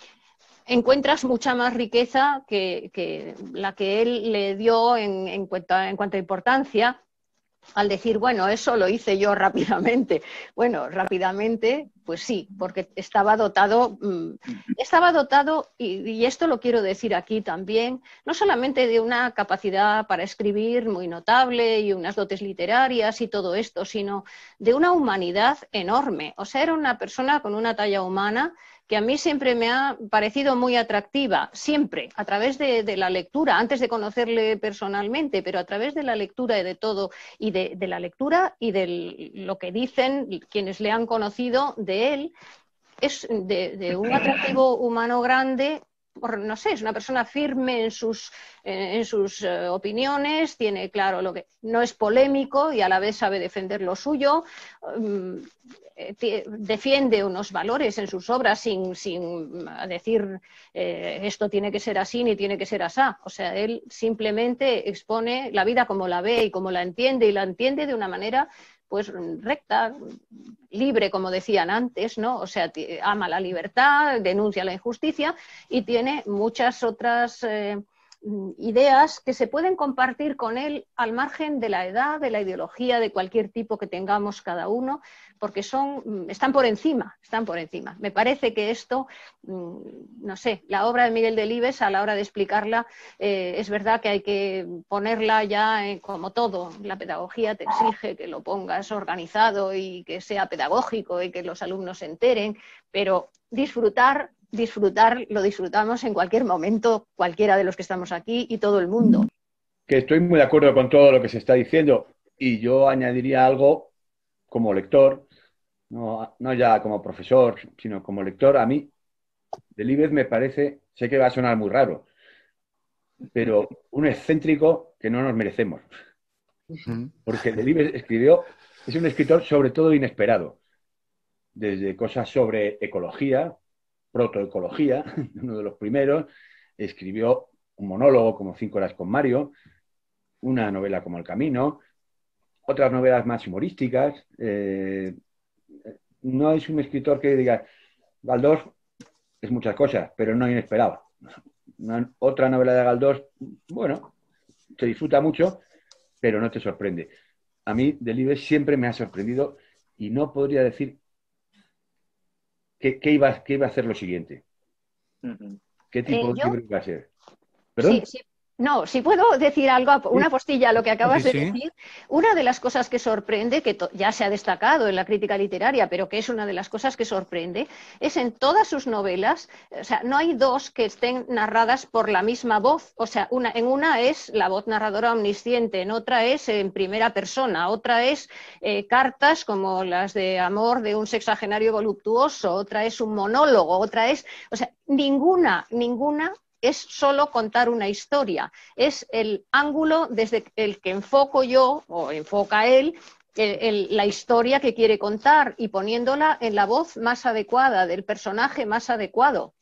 encuentras mucha más riqueza que, que la que él le dio en, en, cuanto a, en cuanto a importancia, al decir, bueno, eso lo hice yo rápidamente. Bueno, rápidamente, pues sí, porque estaba dotado, mmm, estaba dotado, y, y esto lo quiero decir aquí también, no solamente de una capacidad para escribir muy notable y unas dotes literarias y todo esto, sino de una humanidad enorme. O sea, era una persona con una talla humana que a mí siempre me ha parecido muy atractiva, siempre, a través de, de la lectura, antes de conocerle personalmente, pero a través de la lectura y de todo, y de, de la lectura y de lo que dicen quienes le han conocido de él, es de, de un atractivo humano grande. Por, no sé, es una persona firme en sus, eh, en sus eh, opiniones, tiene claro lo que no es polémico y a la vez sabe defender lo suyo, um, eh, defiende unos valores en sus obras sin, sin decir eh, esto tiene que ser así ni tiene que ser asá. O sea, él simplemente expone la vida como la ve y como la entiende, y la entiende de una manera pues recta, libre, como decían antes, ¿no? O sea, ama la libertad, denuncia la injusticia y tiene muchas otras eh, ideas que se pueden compartir con él al margen de la edad, de la ideología, de cualquier tipo que tengamos cada uno, porque son, están por encima, están por encima. Me parece que esto, no sé, la obra de Miguel Delibes, a la hora de explicarla, eh, es verdad que hay que ponerla ya eh, como todo. La pedagogía te exige que lo pongas organizado y que sea pedagógico y que los alumnos se enteren, pero disfrutar, disfrutar, lo disfrutamos en cualquier momento, cualquiera de los que estamos aquí y todo el mundo. Que estoy muy de acuerdo con todo lo que se está diciendo, y yo añadiría algo como lector, no, no ya como profesor, sino como lector. A mí Delibes me parece, sé que va a sonar muy raro, pero un excéntrico que no nos merecemos. Porque Delibes escribió, es un escritor sobre todo inesperado, desde cosas sobre ecología, protoecología, uno de los primeros, escribió un monólogo como Cinco horas con Mario, una novela como El camino, otras novelas más humorísticas. Eh, no es un escritor que diga, Galdós es muchas cosas, pero no inesperado. Una, otra novela de Galdós, bueno, se disfruta mucho, pero no te sorprende. A mí Delibes siempre me ha sorprendido y no podría decir qué, qué, iba, qué iba a hacer lo siguiente. ¿Qué tipo eh, de libro iba a ser? ¿Perdón? Sí, sí. No, si puedo decir algo, una postilla a lo que acabas Sí, de sí. decir, una de las cosas que sorprende, que ya se ha destacado en la crítica literaria, pero que es una de las cosas que sorprende, es en todas sus novelas, o sea, no hay dos que estén narradas por la misma voz, o sea, una, en una es la voz narradora omnisciente, en otra es en primera persona, otra es eh, cartas como las de amor de un sexagenario voluptuoso, otra es un monólogo, otra es, o sea, ninguna, ninguna es solo contar una historia, es el ángulo desde el que enfoco yo, o enfoca él, el, el, la historia que quiere contar y poniéndola en la voz más adecuada, del personaje más adecuado.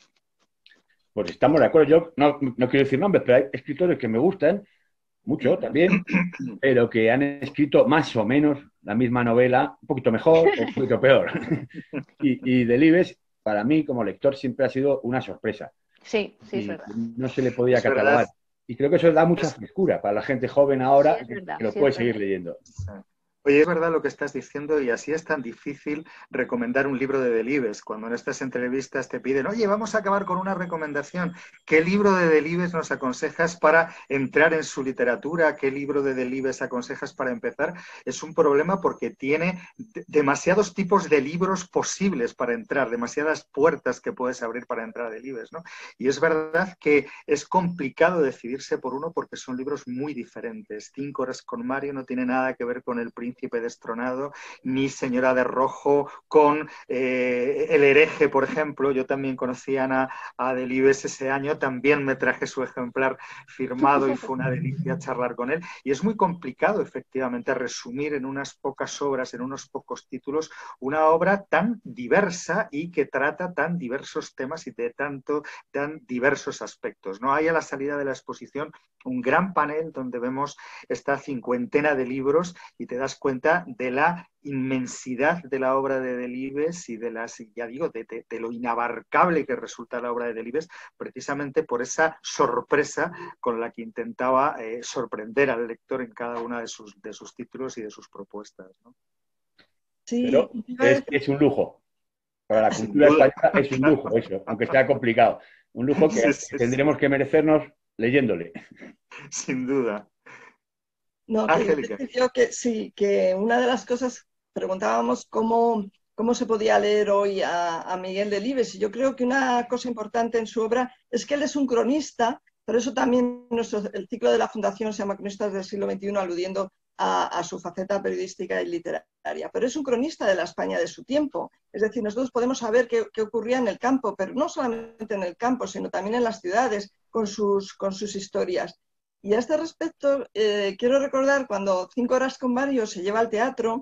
Pues estamos de acuerdo. Yo no, no quiero decir nombres, pero hay escritores que me gustan mucho también, pero que han escrito más o menos la misma novela, un poquito mejor o un poquito peor. y, y Delibes, para mí, como lector, siempre ha sido una sorpresa. Sí, sí, y es verdad. no se le podía Es catalogar. verdad. Y creo que eso da mucha frescura para la gente joven ahora, Sí, es verdad, que lo sí, puede es seguir verdad. leyendo. Sí. Oye, es verdad lo que estás diciendo y así es tan difícil recomendar un libro de Delibes. Cuando en estas entrevistas te piden, oye, vamos a acabar con una recomendación. ¿Qué libro de Delibes nos aconsejas para entrar en su literatura? ¿Qué libro de Delibes aconsejas para empezar? Es un problema porque tiene de- demasiados tipos de libros posibles para entrar, demasiadas puertas que puedes abrir para entrar a Delibes, ¿no? Y es verdad que es complicado decidirse por uno porque son libros muy diferentes. Cinco horas con Mario no tiene nada que ver con El Príncipe Destronado, ni Señora de Rojo con eh, El Hereje, por ejemplo. Yo también conocí a Ana a Delibes ese año, también me traje su ejemplar firmado y fue una delicia charlar con él. Y es muy complicado, efectivamente, resumir en unas pocas obras, en unos pocos títulos, una obra tan diversa y que trata tan diversos temas y de tanto, tan diversos aspectos, ¿no? Hay a la salida de la exposición un gran panel donde vemos esta cincuentena de libros y te das cuenta de la inmensidad de la obra de Delibes y de las, ya digo, de, de, de lo inabarcable que resulta la obra de Delibes, precisamente por esa sorpresa con la que intentaba eh, sorprender al lector en cada una de sus, de sus títulos y de sus propuestas, ¿no? Sí, Pero es, es un lujo. Para la Sin cultura duda. española es un lujo eso, aunque sea complicado. Un lujo que Sí, sí, tendremos sí. que merecernos leyéndole. Sin duda. no, quería Angélica. decir yo que sí, que una de las cosas, preguntábamos cómo, cómo se podía leer hoy a, a Miguel Delibes, y yo creo que una cosa importante en su obra es que él es un cronista, por eso también nuestro, el ciclo de la Fundación se llama Cronistas del siglo veintiuno, aludiendo a, a su faceta periodística y literaria, pero es un cronista de la España de su tiempo, es decir, nosotros podemos saber qué, qué ocurría en el campo, pero no solamente en el campo, sino también en las ciudades, con sus, con sus historias. Y a este respecto, eh, quiero recordar cuando Cinco horas con Mario se lleva al teatro,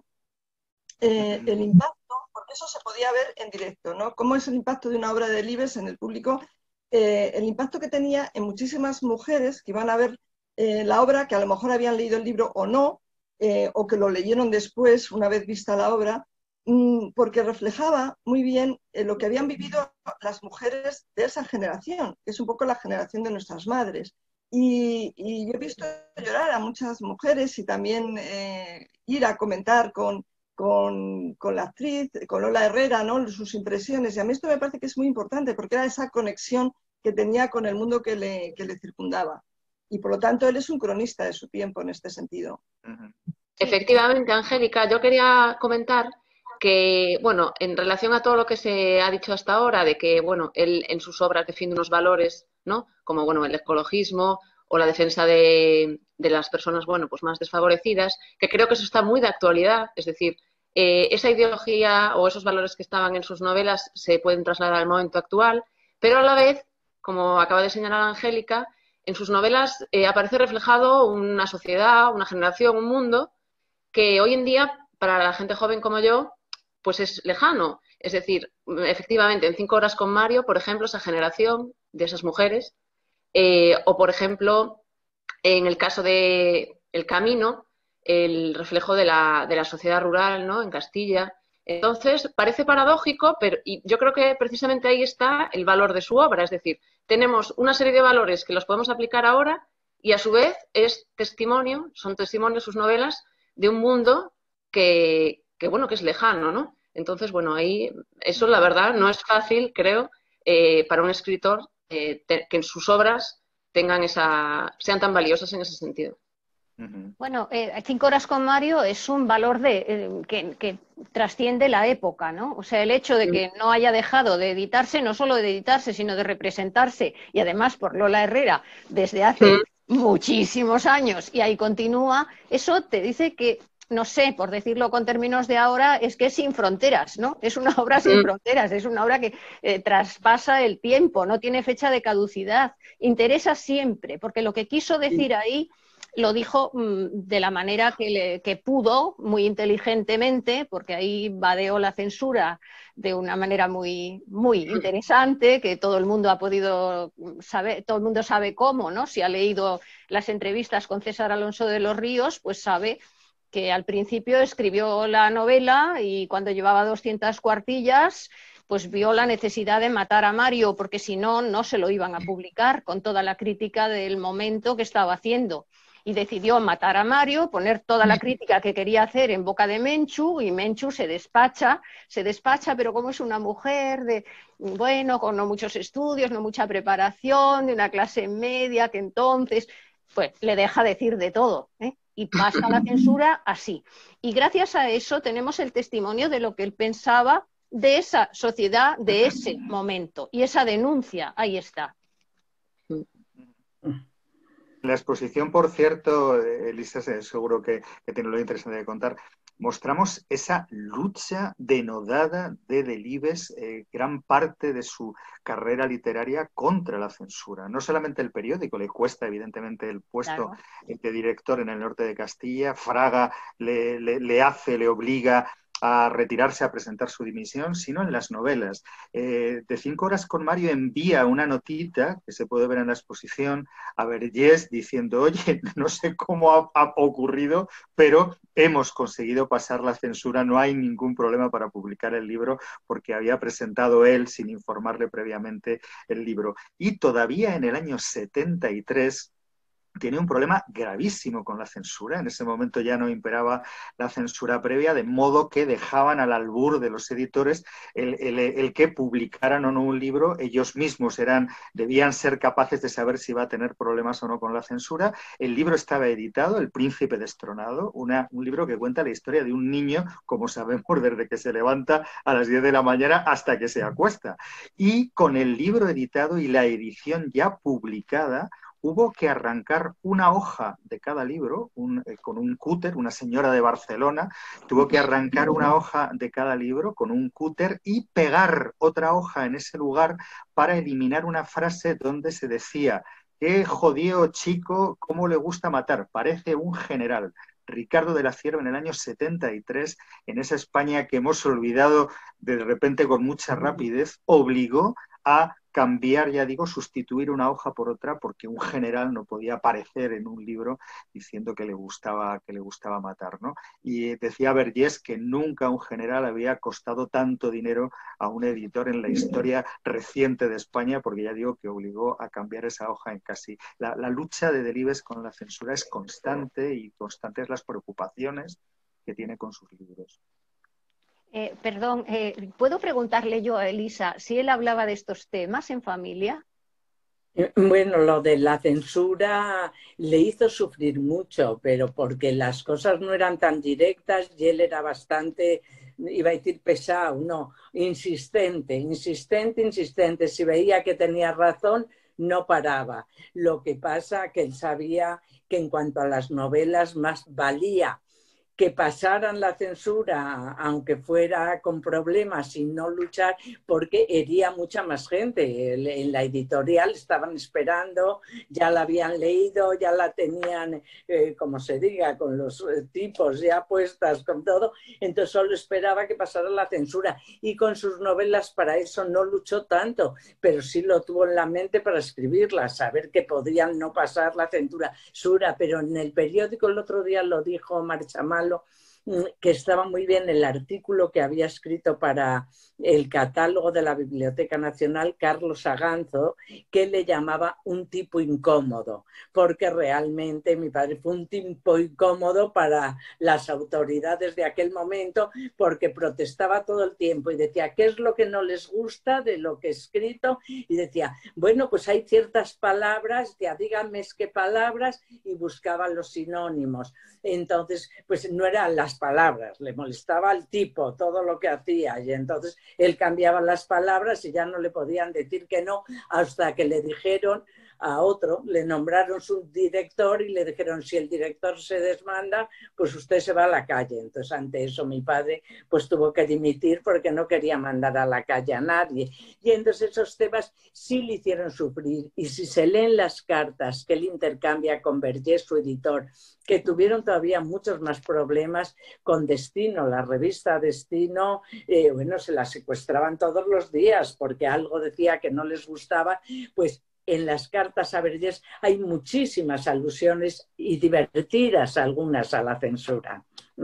eh, el impacto, porque eso se podía ver en directo, ¿no? ¿Cómo es el impacto de una obra de Delibes en el público? Eh, el impacto que tenía en muchísimas mujeres que iban a ver eh, la obra, que a lo mejor habían leído el libro o no, eh, o que lo leyeron después, una vez vista la obra, mmm, porque reflejaba muy bien eh, lo que habían vivido las mujeres de esa generación, que es un poco la generación de nuestras madres. Y, y yo he visto llorar a muchas mujeres y también eh, ir a comentar con, con, con la actriz, con Lola Herrera, ¿no? Sus impresiones. Y a mí esto me parece que es muy importante porque era esa conexión que tenía con el mundo que le, que le circundaba. Y por lo tanto, él es un cronista de su tiempo en este sentido. Efectivamente, Angélica, yo quería comentar que, bueno, en relación a todo lo que se ha dicho hasta ahora, de que, bueno, él en sus obras defiende unos valores, ¿no? Como, bueno, el ecologismo o la defensa de, de las personas, bueno, pues más desfavorecidas, que creo que eso está muy de actualidad, es decir, eh, esa ideología o esos valores que estaban en sus novelas se pueden trasladar al momento actual, pero a la vez, como acaba de señalar Angélica, en sus novelas eh, aparece reflejado una sociedad, una generación, un mundo que hoy en día, para la gente joven como yo, pues es lejano. Es decir, efectivamente, en Cinco horas con Mario, por ejemplo, esa generación de esas mujeres, eh, o por ejemplo, en el caso de El Camino, el reflejo de la, de la sociedad rural, ¿no? En Castilla. Entonces, parece paradójico, pero y yo creo que precisamente ahí está el valor de su obra. Es decir, tenemos una serie de valores que los podemos aplicar ahora y a su vez es testimonio, son testimonios sus novelas de un mundo que, que, bueno, que es lejano, ¿no? Entonces, bueno, ahí eso la verdad no es fácil, creo, eh, para un escritor eh, te, que en sus obras tengan esa, sean tan valiosas en ese sentido. Bueno, eh, Cinco horas con Mario es un valor de, eh, que, que trasciende la época, ¿no? O sea, el hecho de que no haya dejado de editarse, no solo de editarse, sino de representarse, y además por Lola Herrera, desde hace muchísimos años, y ahí continúa, eso te dice que, no sé, por decirlo con términos de ahora, es que es sin fronteras, ¿no? Es una obra sin fronteras, es una obra que eh, traspasa el tiempo, no tiene fecha de caducidad, interesa siempre, porque lo que quiso decir ahí lo dijo mmm, de la manera que, le, que pudo, muy inteligentemente, porque ahí vadeó la censura de una manera muy, muy interesante, que todo el mundo ha podido saber, todo el mundo sabe cómo, ¿no? Si ha leído las entrevistas con César Alonso de los Ríos, pues sabe que al principio escribió la novela y cuando llevaba doscientas cuartillas, pues vio la necesidad de matar a Mario, porque si no, no se lo iban a publicar, con toda la crítica del momento que estaba haciendo. Y decidió matar a Mario, poner toda la crítica que quería hacer en boca de Menchu, y Menchu se despacha, se despacha, pero como es una mujer de, bueno, con no muchos estudios, no mucha preparación, de una clase media, que entonces, pues le deja decir de todo, ¿eh? Y pasa la censura así. Y gracias a eso tenemos el testimonio de lo que él pensaba de esa sociedad, de ese momento, y esa denuncia, ahí está. La exposición, por cierto, Elisa, seguro que, que tiene lo interesante de contar, mostramos esa lucha denodada de Delibes, eh, gran parte de su carrera literaria contra la censura. No solamente el periódico, le cuesta evidentemente el puesto claro. de director en el norte de Castilla, Fraga le, le, le hace, le obliga a retirarse a presentar su dimisión, sino en las novelas. Eh, de Cinco horas con Mario envía una notita, que se puede ver en la exposición, a Vergés diciendo, oye, no sé cómo ha, ha ocurrido, pero hemos conseguido pasar la censura, no hay ningún problema para publicar el libro, porque había presentado él, sin informarle previamente, el libro. Y todavía en el año setenta y tres, tiene un problema gravísimo con la censura. En ese momento ya no imperaba la censura previa, de modo que dejaban al albur de los editores el, el, el que publicaran o no un libro. Ellos mismos eran, debían ser capaces de saber si iba a tener problemas o no con la censura. El libro estaba editado, El príncipe destronado, una, un libro que cuenta la historia de un niño, como sabemos, desde que se levanta a las diez de la mañana hasta que se acuesta. Y con el libro editado y la edición ya publicada, hubo que arrancar una hoja de cada libro, un, eh, con un cúter, una señora de Barcelona, tuvo que arrancar una hoja de cada libro con un cúter y pegar otra hoja en ese lugar para eliminar una frase donde se decía, qué jodido chico, cómo le gusta matar, parece un general. Ricardo de la Cierva en el año setenta y tres, en esa España que hemos olvidado de repente con mucha rapidez, obligó a cambiar, ya digo, sustituir una hoja por otra, porque un general no podía aparecer en un libro diciendo que le gustaba, que le gustaba matar, ¿no? Y decía Vergés que nunca un general había costado tanto dinero a un editor en la historia reciente de España, porque ya digo que obligó a cambiar esa hoja en casi... La, la lucha de Delibes con la censura es constante, y constantes las preocupaciones que tiene con sus libros. Eh, perdón, eh, ¿puedo preguntarle yo a Elisa si él hablaba de estos temas en familia? Bueno, lo de la censura le hizo sufrir mucho, pero porque las cosas no eran tan directas y él era bastante, iba a decir pesado, no, insistente, insistente, insistente. Si veía que tenía razón, no paraba. Lo que pasa que él sabía que en cuanto a las novelas más valía que pasaran la censura, aunque fuera con problemas, sin no luchar, porque hería mucha más gente. En la editorial estaban esperando, ya la habían leído, ya la tenían, eh, como se diga, con los tipos ya puestas, con todo. Entonces solo esperaba que pasara la censura. Y con sus novelas para eso no luchó tanto, pero sí lo tuvo en la mente para escribirlas, saber que podrían no pasar la censura. Pero en el periódico el otro día lo dijo Marchamal, que estaba muy bien el artículo que había escrito para el catálogo de la Biblioteca Nacional Carlos Aganzo, que le llamaba un tipo incómodo, porque realmente mi padre fue un tipo incómodo para las autoridades de aquel momento, porque protestaba todo el tiempo y decía, ¿qué es lo que no les gusta de lo que he escrito? Y decía, bueno, pues hay ciertas palabras, ya díganme qué palabras, y buscaba los sinónimos. Entonces, pues no eran las palabras, le molestaba al tipo, todo lo que hacía, y entonces él cambiaba las palabras y ya no le podían decir que no, hasta que le dijeron a otro, le nombraron su director y le dijeron, si el director se desmanda, pues usted se va a la calle. Entonces, ante eso mi padre pues tuvo que dimitir porque no quería mandar a la calle a nadie. Y entonces esos temas sí le hicieron sufrir. Y si se leen las cartas que él intercambia con Vergés, su editor, que tuvieron todavía muchos más problemas con Destino, la revista Destino, eh, bueno, se la secuestraban todos los días porque algo decía que no les gustaba, pues en las cartas a Vergés hay muchísimas alusiones y divertidas algunas a la censura.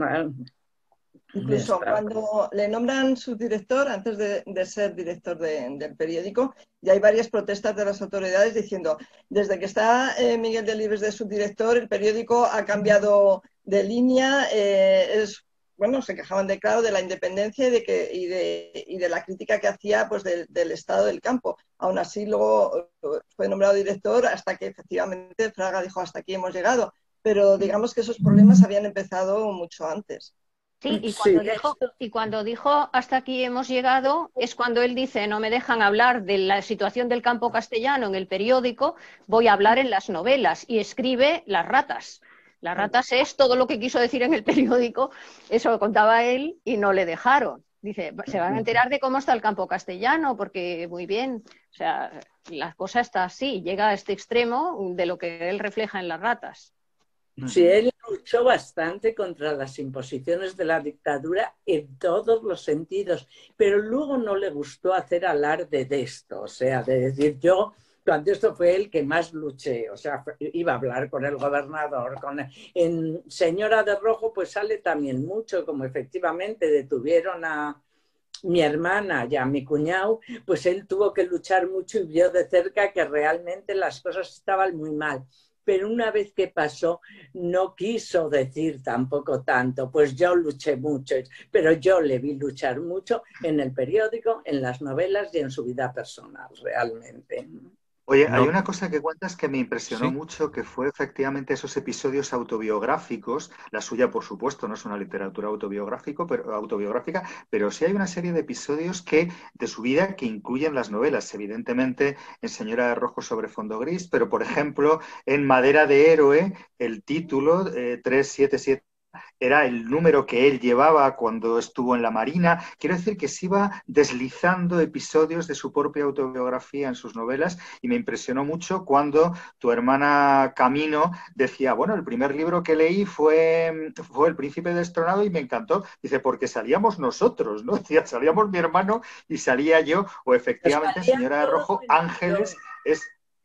Incluso cuando le nombran subdirector, antes de, de ser director de, del periódico, ya hay varias protestas de las autoridades diciendo, desde que está eh, Miguel Delibes de subdirector, el periódico ha cambiado de línea, eh, es... bueno, se quejaban de, claro, de la independencia y de, que, y de, y de la crítica que hacía pues, del, del estado del campo. Aún así, luego fue nombrado director hasta que efectivamente Fraga dijo hasta aquí hemos llegado. Pero digamos que esos problemas habían empezado mucho antes. Sí, y cuando, sí. Dijo, y cuando dijo hasta aquí hemos llegado, es cuando él dice no me dejan hablar de la situación del campo castellano en el periódico, voy a hablar en las novelas, y escribe Las ratas. Las ratas es todo lo que quiso decir en el periódico, eso lo contaba él y no le dejaron. Dice, se van a enterar de cómo está el campo castellano, porque muy bien, o sea, la cosa está así, llega a este extremo de lo que él refleja en Las ratas. Sí, él luchó bastante contra las imposiciones de la dictadura en todos los sentidos, pero luego no le gustó hacer alarde de esto, o sea, de decir yo... Cuando esto fue el que más luché, o sea, iba a hablar con el gobernador, con el... en Señora de Rojo pues sale también mucho, como efectivamente detuvieron a mi hermana y a mi cuñado, pues él tuvo que luchar mucho y vio de cerca que realmente las cosas estaban muy mal. Pero una vez que pasó, no quiso decir tampoco tanto, pues yo luché mucho, pero yo le vi luchar mucho en el periódico, en las novelas y en su vida personal, realmente. Oye, No. hay una cosa que cuentas que me impresionó ¿Sí? mucho, que fue efectivamente esos episodios autobiográficos. La suya, por supuesto, no es una literatura autobiográfico, pero, autobiográfica, pero sí hay una serie de episodios que de su vida que incluyen las novelas. Evidentemente, en Señora de Rojo sobre fondo gris, pero, por ejemplo, en Madera de Héroe, el título eh, trescientos setenta y siete era el número que él llevaba cuando estuvo en la Marina. Quiero decir que se iba deslizando episodios de su propia autobiografía en sus novelas, y me impresionó mucho cuando tu hermana Camino decía, bueno, el primer libro que leí fue, fue El Príncipe Destronado y me encantó. Dice, porque salíamos nosotros, ¿no? Decía, salíamos mi hermano y salía yo, o efectivamente en Señora de Rojo, Ángeles es...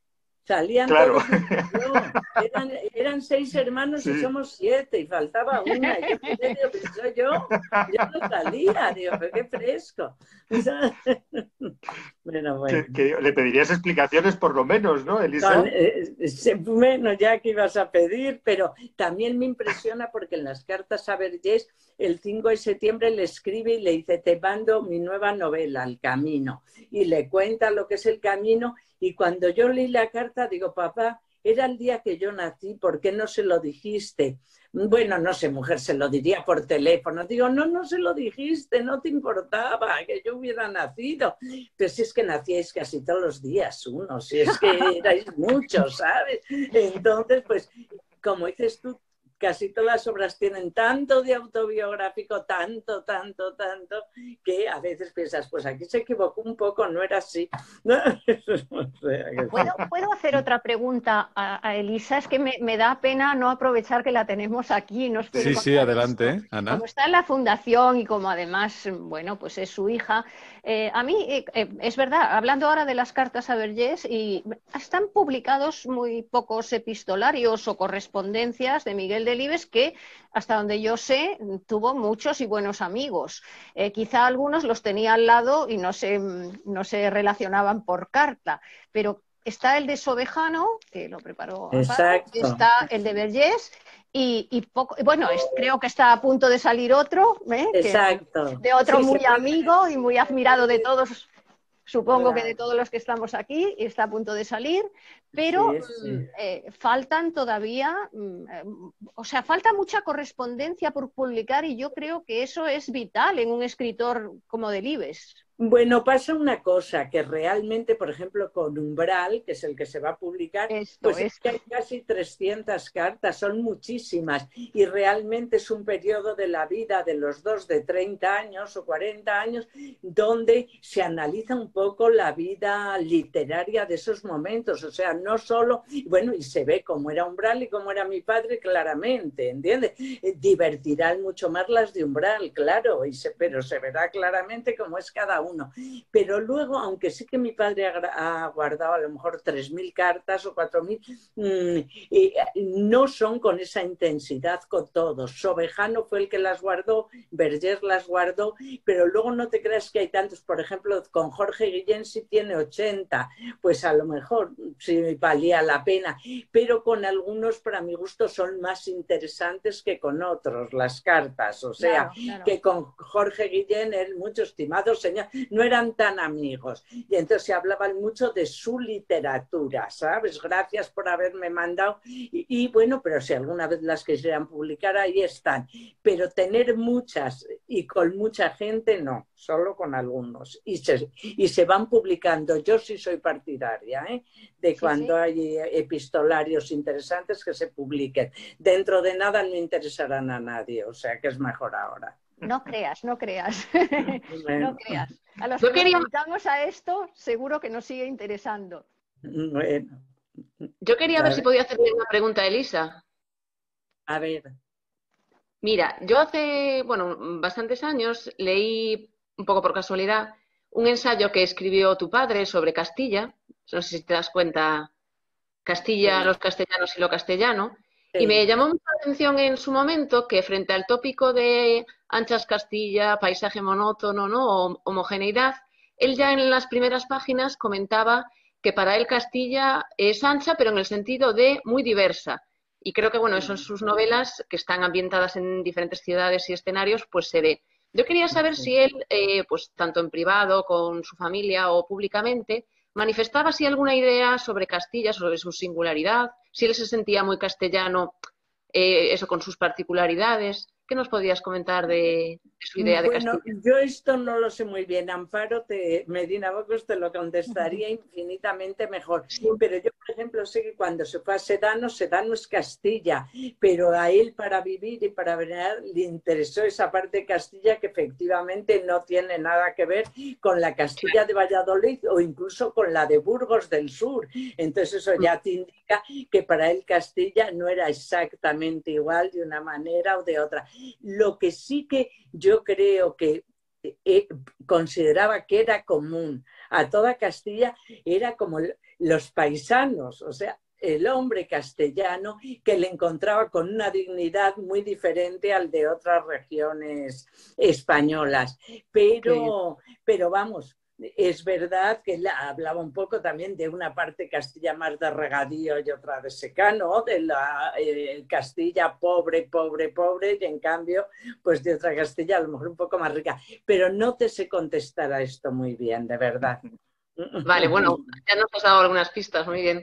Salían claro. todos yo. Eran, eran seis hermanos sí. Y somos siete, y faltaba una. Y yo pensé, digo, pero soy yo, yo no salía, digo, pero qué fresco. Bueno, bueno. Que, que le pedirías explicaciones por lo menos, ¿no, Elisa? Con, eh, bueno, ya que ibas a pedir, pero también me impresiona porque en las cartas a Vergés, el cinco de septiembre le escribe y le dice, te mando mi nueva novela, El Camino, y le cuenta lo que es el camino. Y cuando yo leí la carta, digo, papá, era el día que yo nací, ¿por qué no se lo dijiste? Bueno, no sé, mujer, se lo diría por teléfono. Digo, no, no se lo dijiste, no te importaba que yo hubiera nacido. Pero si es que nacíais casi todos los días uno, si es que erais muchos, ¿sabes? Entonces, pues, como dices tú, casi todas las obras tienen tanto de autobiográfico, tanto, tanto, tanto, que a veces piensas, pues aquí se equivocó un poco, no era así. ¿Puedo, ¿Puedo hacer otra pregunta a, a Elisa? Es que me, me da pena no aprovechar que la tenemos aquí. Nos sí, sí, adelante, ¿eh, Ana? Como está en la fundación y como además, bueno, pues es su hija, Eh, a mí, eh, eh, es verdad, hablando ahora de las cartas a Vergés, y están publicados muy pocos epistolarios o correspondencias de Miguel Delibes, que, hasta donde yo sé, tuvo muchos y buenos amigos. Eh, quizá algunos los tenía al lado y no se, no se relacionaban por carta, pero está el de Sobejano, que lo preparó Amparo, está el de Vergés, y, y poco, bueno, es, creo que está a punto de salir otro, ¿eh? Exacto. Que, de otro sí, muy puede... amigo y muy admirado de todos, supongo claro. que de todos los que estamos aquí, y está a punto de salir, pero sí, sí. Eh, faltan todavía, eh, o sea, falta mucha correspondencia por publicar, y yo creo que eso es vital en un escritor como Delibes. Bueno, pasa una cosa, que realmente, por ejemplo, con Umbral, que es el que se va a publicar, esto, pues esto. es que hay casi trescientas cartas, son muchísimas, y realmente es un periodo de la vida de los dos de treinta años o cuarenta años, donde se analiza un poco la vida literaria de esos momentos, o sea, no solo, bueno, y se ve cómo era Umbral y cómo era mi padre claramente, ¿entiendes? Divertirán mucho más las de Umbral, claro, y se, pero se verá claramente cómo es cada uno. Uno. Pero luego, aunque sí que mi padre ha, ha guardado a lo mejor tres mil cartas o cuatro mil, mmm, eh, no son con esa intensidad con todos. Sobejano fue el que las guardó, Vergés las guardó, pero luego no te creas que hay tantos. Por ejemplo, con Jorge Guillén sí tiene ochenta, pues a lo mejor sí valía la pena, pero con algunos, para mi gusto, son más interesantes que con otros las cartas. O sea, claro, claro. que con Jorge Guillén, él, mucho estimado señor, no eran tan amigos, y entonces se hablaban mucho de su literatura, ¿sabes? Gracias por haberme mandado, y, y bueno, pero si alguna vez las quisieran publicar, ahí están, pero tener muchas y con mucha gente, no, solo con algunos, y se, y se van publicando. Yo sí soy partidaria, ¿eh? De sí, cuando sí. hay epistolarios interesantes que se publiquen. Dentro de nada no interesarán a nadie, o sea que es mejor ahora. No creas, no creas, Bueno. no creas. A los Yo que quería... nos dedicamos a esto, seguro que nos sigue interesando. Bueno. Yo quería ver si podía hacerle una pregunta a Elisa. A ver. Mira, yo hace, bueno, bastantes años leí, un poco por casualidad, un ensayo que escribió tu padre sobre Castilla. No sé si te das cuenta, Castilla, Sí. los castellanos y lo castellano. Sí. Y me llamó mucho la atención en su momento que frente al tópico de anchas Castilla, paisaje monótono, ¿no? O homogeneidad, él ya en las primeras páginas comentaba que para él Castilla es ancha, pero en el sentido de muy diversa. Y creo que, bueno, eso en sus novelas, que están ambientadas en diferentes ciudades y escenarios, pues se ve. Yo quería saber Sí. si él, eh, pues tanto en privado, con su familia o públicamente, manifestaba así alguna idea sobre Castilla, sobre su singularidad, si él se sentía muy castellano, eh, eso con sus particularidades. ¿Qué nos podrías comentar de, de su idea de Bueno, Castilla? yo esto no lo sé muy bien. Amparo te, Medina Bocos te lo contestaría infinitamente mejor. Sí. Pero yo, por ejemplo, sé que cuando se fue a Sedano, Sedano es Castilla, pero a él para vivir y para venir le interesó esa parte de Castilla que efectivamente no tiene nada que ver con la Castilla de Valladolid o incluso con la de Burgos del Sur. Entonces eso ya te indica que para él Castilla no era exactamente igual de una manera o de otra. Lo que sí que yo creo que eh, consideraba que era común a toda Castilla era como los paisanos, o sea, el hombre castellano que le encontraba con una dignidad muy diferente al de otras regiones españolas. Pero, pero vamos, es verdad que él hablaba un poco también de una parte Castilla más de regadío y otra de secano, de la eh, Castilla pobre, pobre, pobre, y en cambio, pues de otra Castilla a lo mejor un poco más rica. Pero no te sé contestar a esto muy bien, de verdad. Vale, bueno, ya nos has dado algunas pistas, muy bien.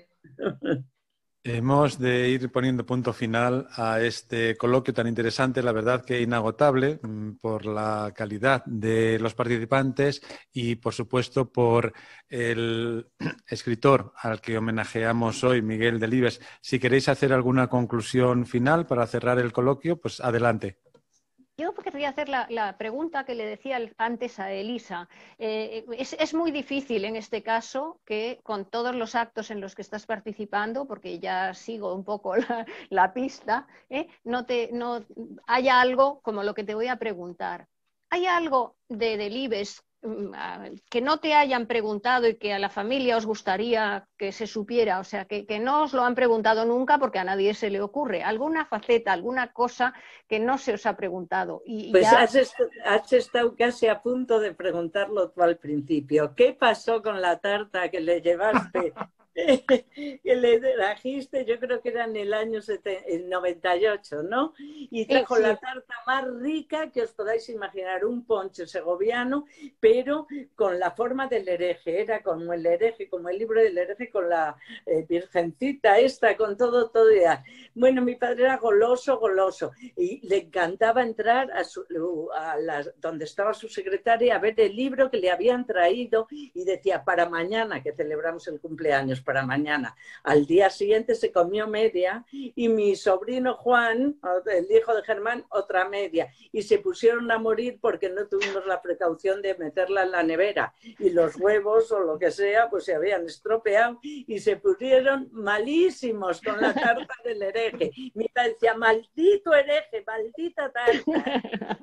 Hemos de ir poniendo punto final a este coloquio tan interesante, la verdad que inagotable, por la calidad de los participantes y, por supuesto, por el escritor al que homenajeamos hoy, Miguel Delibes. Si queréis hacer alguna conclusión final para cerrar el coloquio, pues adelante. Yo quería hacer la, la pregunta que le decía antes a Elisa. Eh, es, es muy difícil en este caso que con todos los actos en los que estás participando, porque ya sigo un poco la, la pista, ¿eh? no te, no haya algo como lo que te voy a preguntar. ¿Hay algo de Delibes que no te hayan preguntado y que a la familia os gustaría que se supiera, o sea, que, que no os lo han preguntado nunca porque a nadie se le ocurre, alguna faceta, alguna cosa que no se os ha preguntado. Y, pues ya... has, est has estado casi a punto de preguntarlo tú al principio. ¿Qué pasó con la tarta que le llevaste? Que le trajiste, yo creo que era en el año noventa y ocho, ¿no? Y trajo sí. la tarta más rica que os podáis imaginar, un ponche segoviano, pero con la forma del hereje, era como el hereje, como el libro del hereje, con la eh, virgencita esta, con todo, todo ya. Bueno, mi padre era goloso, goloso, y le encantaba entrar a, su, a la, donde estaba su secretaria a ver el libro que le habían traído y decía, para mañana que celebramos el cumpleaños, para mañana. Al día siguiente se comió media y mi sobrino Juan, el hijo de Germán, otra media. Y se pusieron a morir porque no tuvimos la precaución de meterla en la nevera. Y los huevos o lo que sea, pues se habían estropeado y se pusieron malísimos con la tarta del hereje. Mi padre decía, maldito hereje, maldita tarta.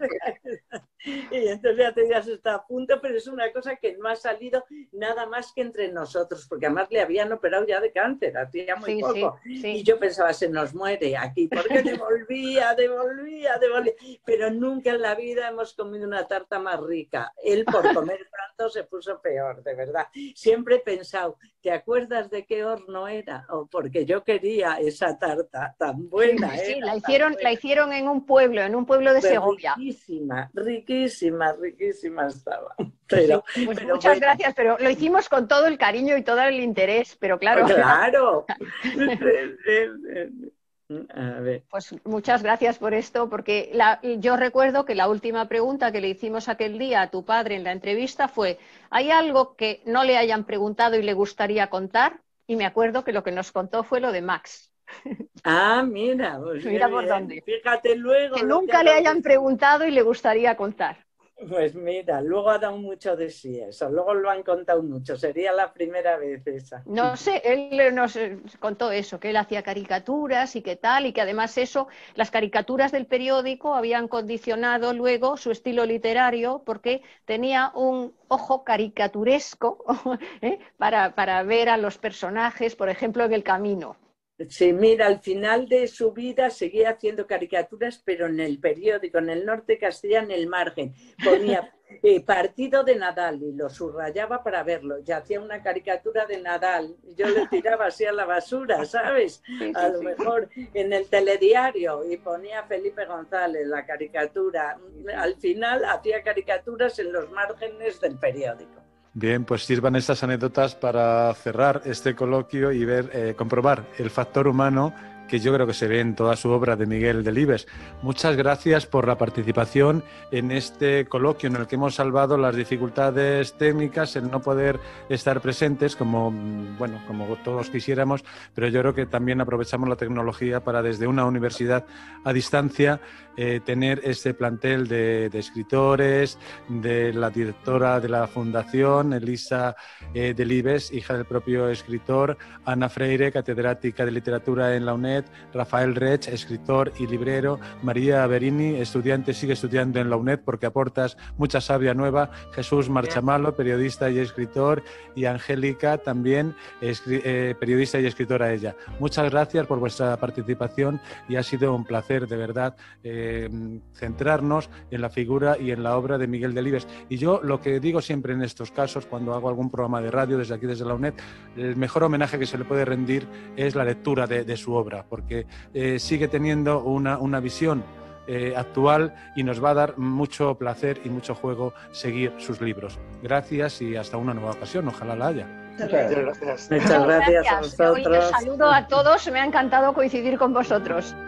Y entonces ya te digas, está a punto, pero es una cosa que no ha salido nada más que entre nosotros, porque además le habían operado ya de cáncer, hacía muy sí, poco. Sí, sí. Y yo pensaba, se nos muere aquí, porque devolvía, devolvía, devolvía. Pero nunca en la vida hemos comido una tarta más rica. Él, por comer tanto, se puso peor, de verdad. Siempre he pensado, ¿te acuerdas de qué horno era? O porque yo quería esa tarta tan buena. Sí, sí, era, la, hicieron, buena. la hicieron en un pueblo, en un pueblo de Pero Segovia. Riquísima, riquísima, riquísima estaba. Pero, sí, pues pero muchas bueno. gracias, pero lo hicimos con todo el cariño y todo el interés, pero claro. Claro. A ver. Pues muchas gracias por esto, porque la, yo recuerdo que la última pregunta que le hicimos aquel día a tu padre en la entrevista fue, ¿hay algo que no le hayan preguntado y le gustaría contar? Y me acuerdo que lo que nos contó fue lo de Max. Ah, mira, pues mira por dónde. Fíjate luego. Que nunca le hayan preguntado y le gustaría contar. Pues mira, luego ha dado mucho de sí eso, luego lo han contado mucho, sería la primera vez esa. No sé, él nos contó eso, que él hacía caricaturas y qué tal, y que además eso, las caricaturas del periódico habían condicionado luego su estilo literario porque tenía un ojo caricaturesco ¿eh? para, para ver a los personajes, por ejemplo, en El Camino. Sí, mira, al final de su vida seguía haciendo caricaturas, pero en el periódico, en el Norte de Castilla, en el margen. Ponía eh, partido de Nadal y lo subrayaba para verlo. Ya hacía una caricatura de Nadal. Yo le tiraba así a la basura, ¿sabes? A lo mejor en el telediario y ponía Felipe González la caricatura. Al final hacía caricaturas en los márgenes del periódico. Bien, pues sirvan estas anécdotas para cerrar este coloquio y ver, eh, comprobar el factor humano que yo creo que se ve en toda su obra de Miguel Delibes. Muchas gracias por la participación en este coloquio en el que hemos salvado las dificultades técnicas, el no poder estar presentes como, bueno, como todos quisiéramos, pero yo creo que también aprovechamos la tecnología para desde una universidad a distancia eh, tener este plantel de, de escritores, de la directora de la fundación, Elisa eh, Delibes, hija del propio escritor, Ana Freire, catedrática de literatura en la UNED, Rafael Rech, escritor y librero, María Berini, estudiante, sigue estudiando en la UNED porque aportas mucha savia nueva, Jesús Marchamalo, periodista y escritor, y Angélica, también eh, periodista y escritora ella. Muchas gracias por vuestra participación y ha sido un placer, de verdad, eh, centrarnos en la figura y en la obra de Miguel Delibes. Y yo lo que digo siempre en estos casos, cuando hago algún programa de radio desde aquí, desde la UNED, el mejor homenaje que se le puede rendir es la lectura de, de su obra, porque eh, sigue teniendo una, una visión eh, actual y nos va a dar mucho placer y mucho juego seguir sus libros. Gracias y hasta una nueva ocasión, ojalá la haya. Muchas gracias. Muchas gracias a vosotros. Oye, saludo a todos, me ha encantado coincidir con vosotros.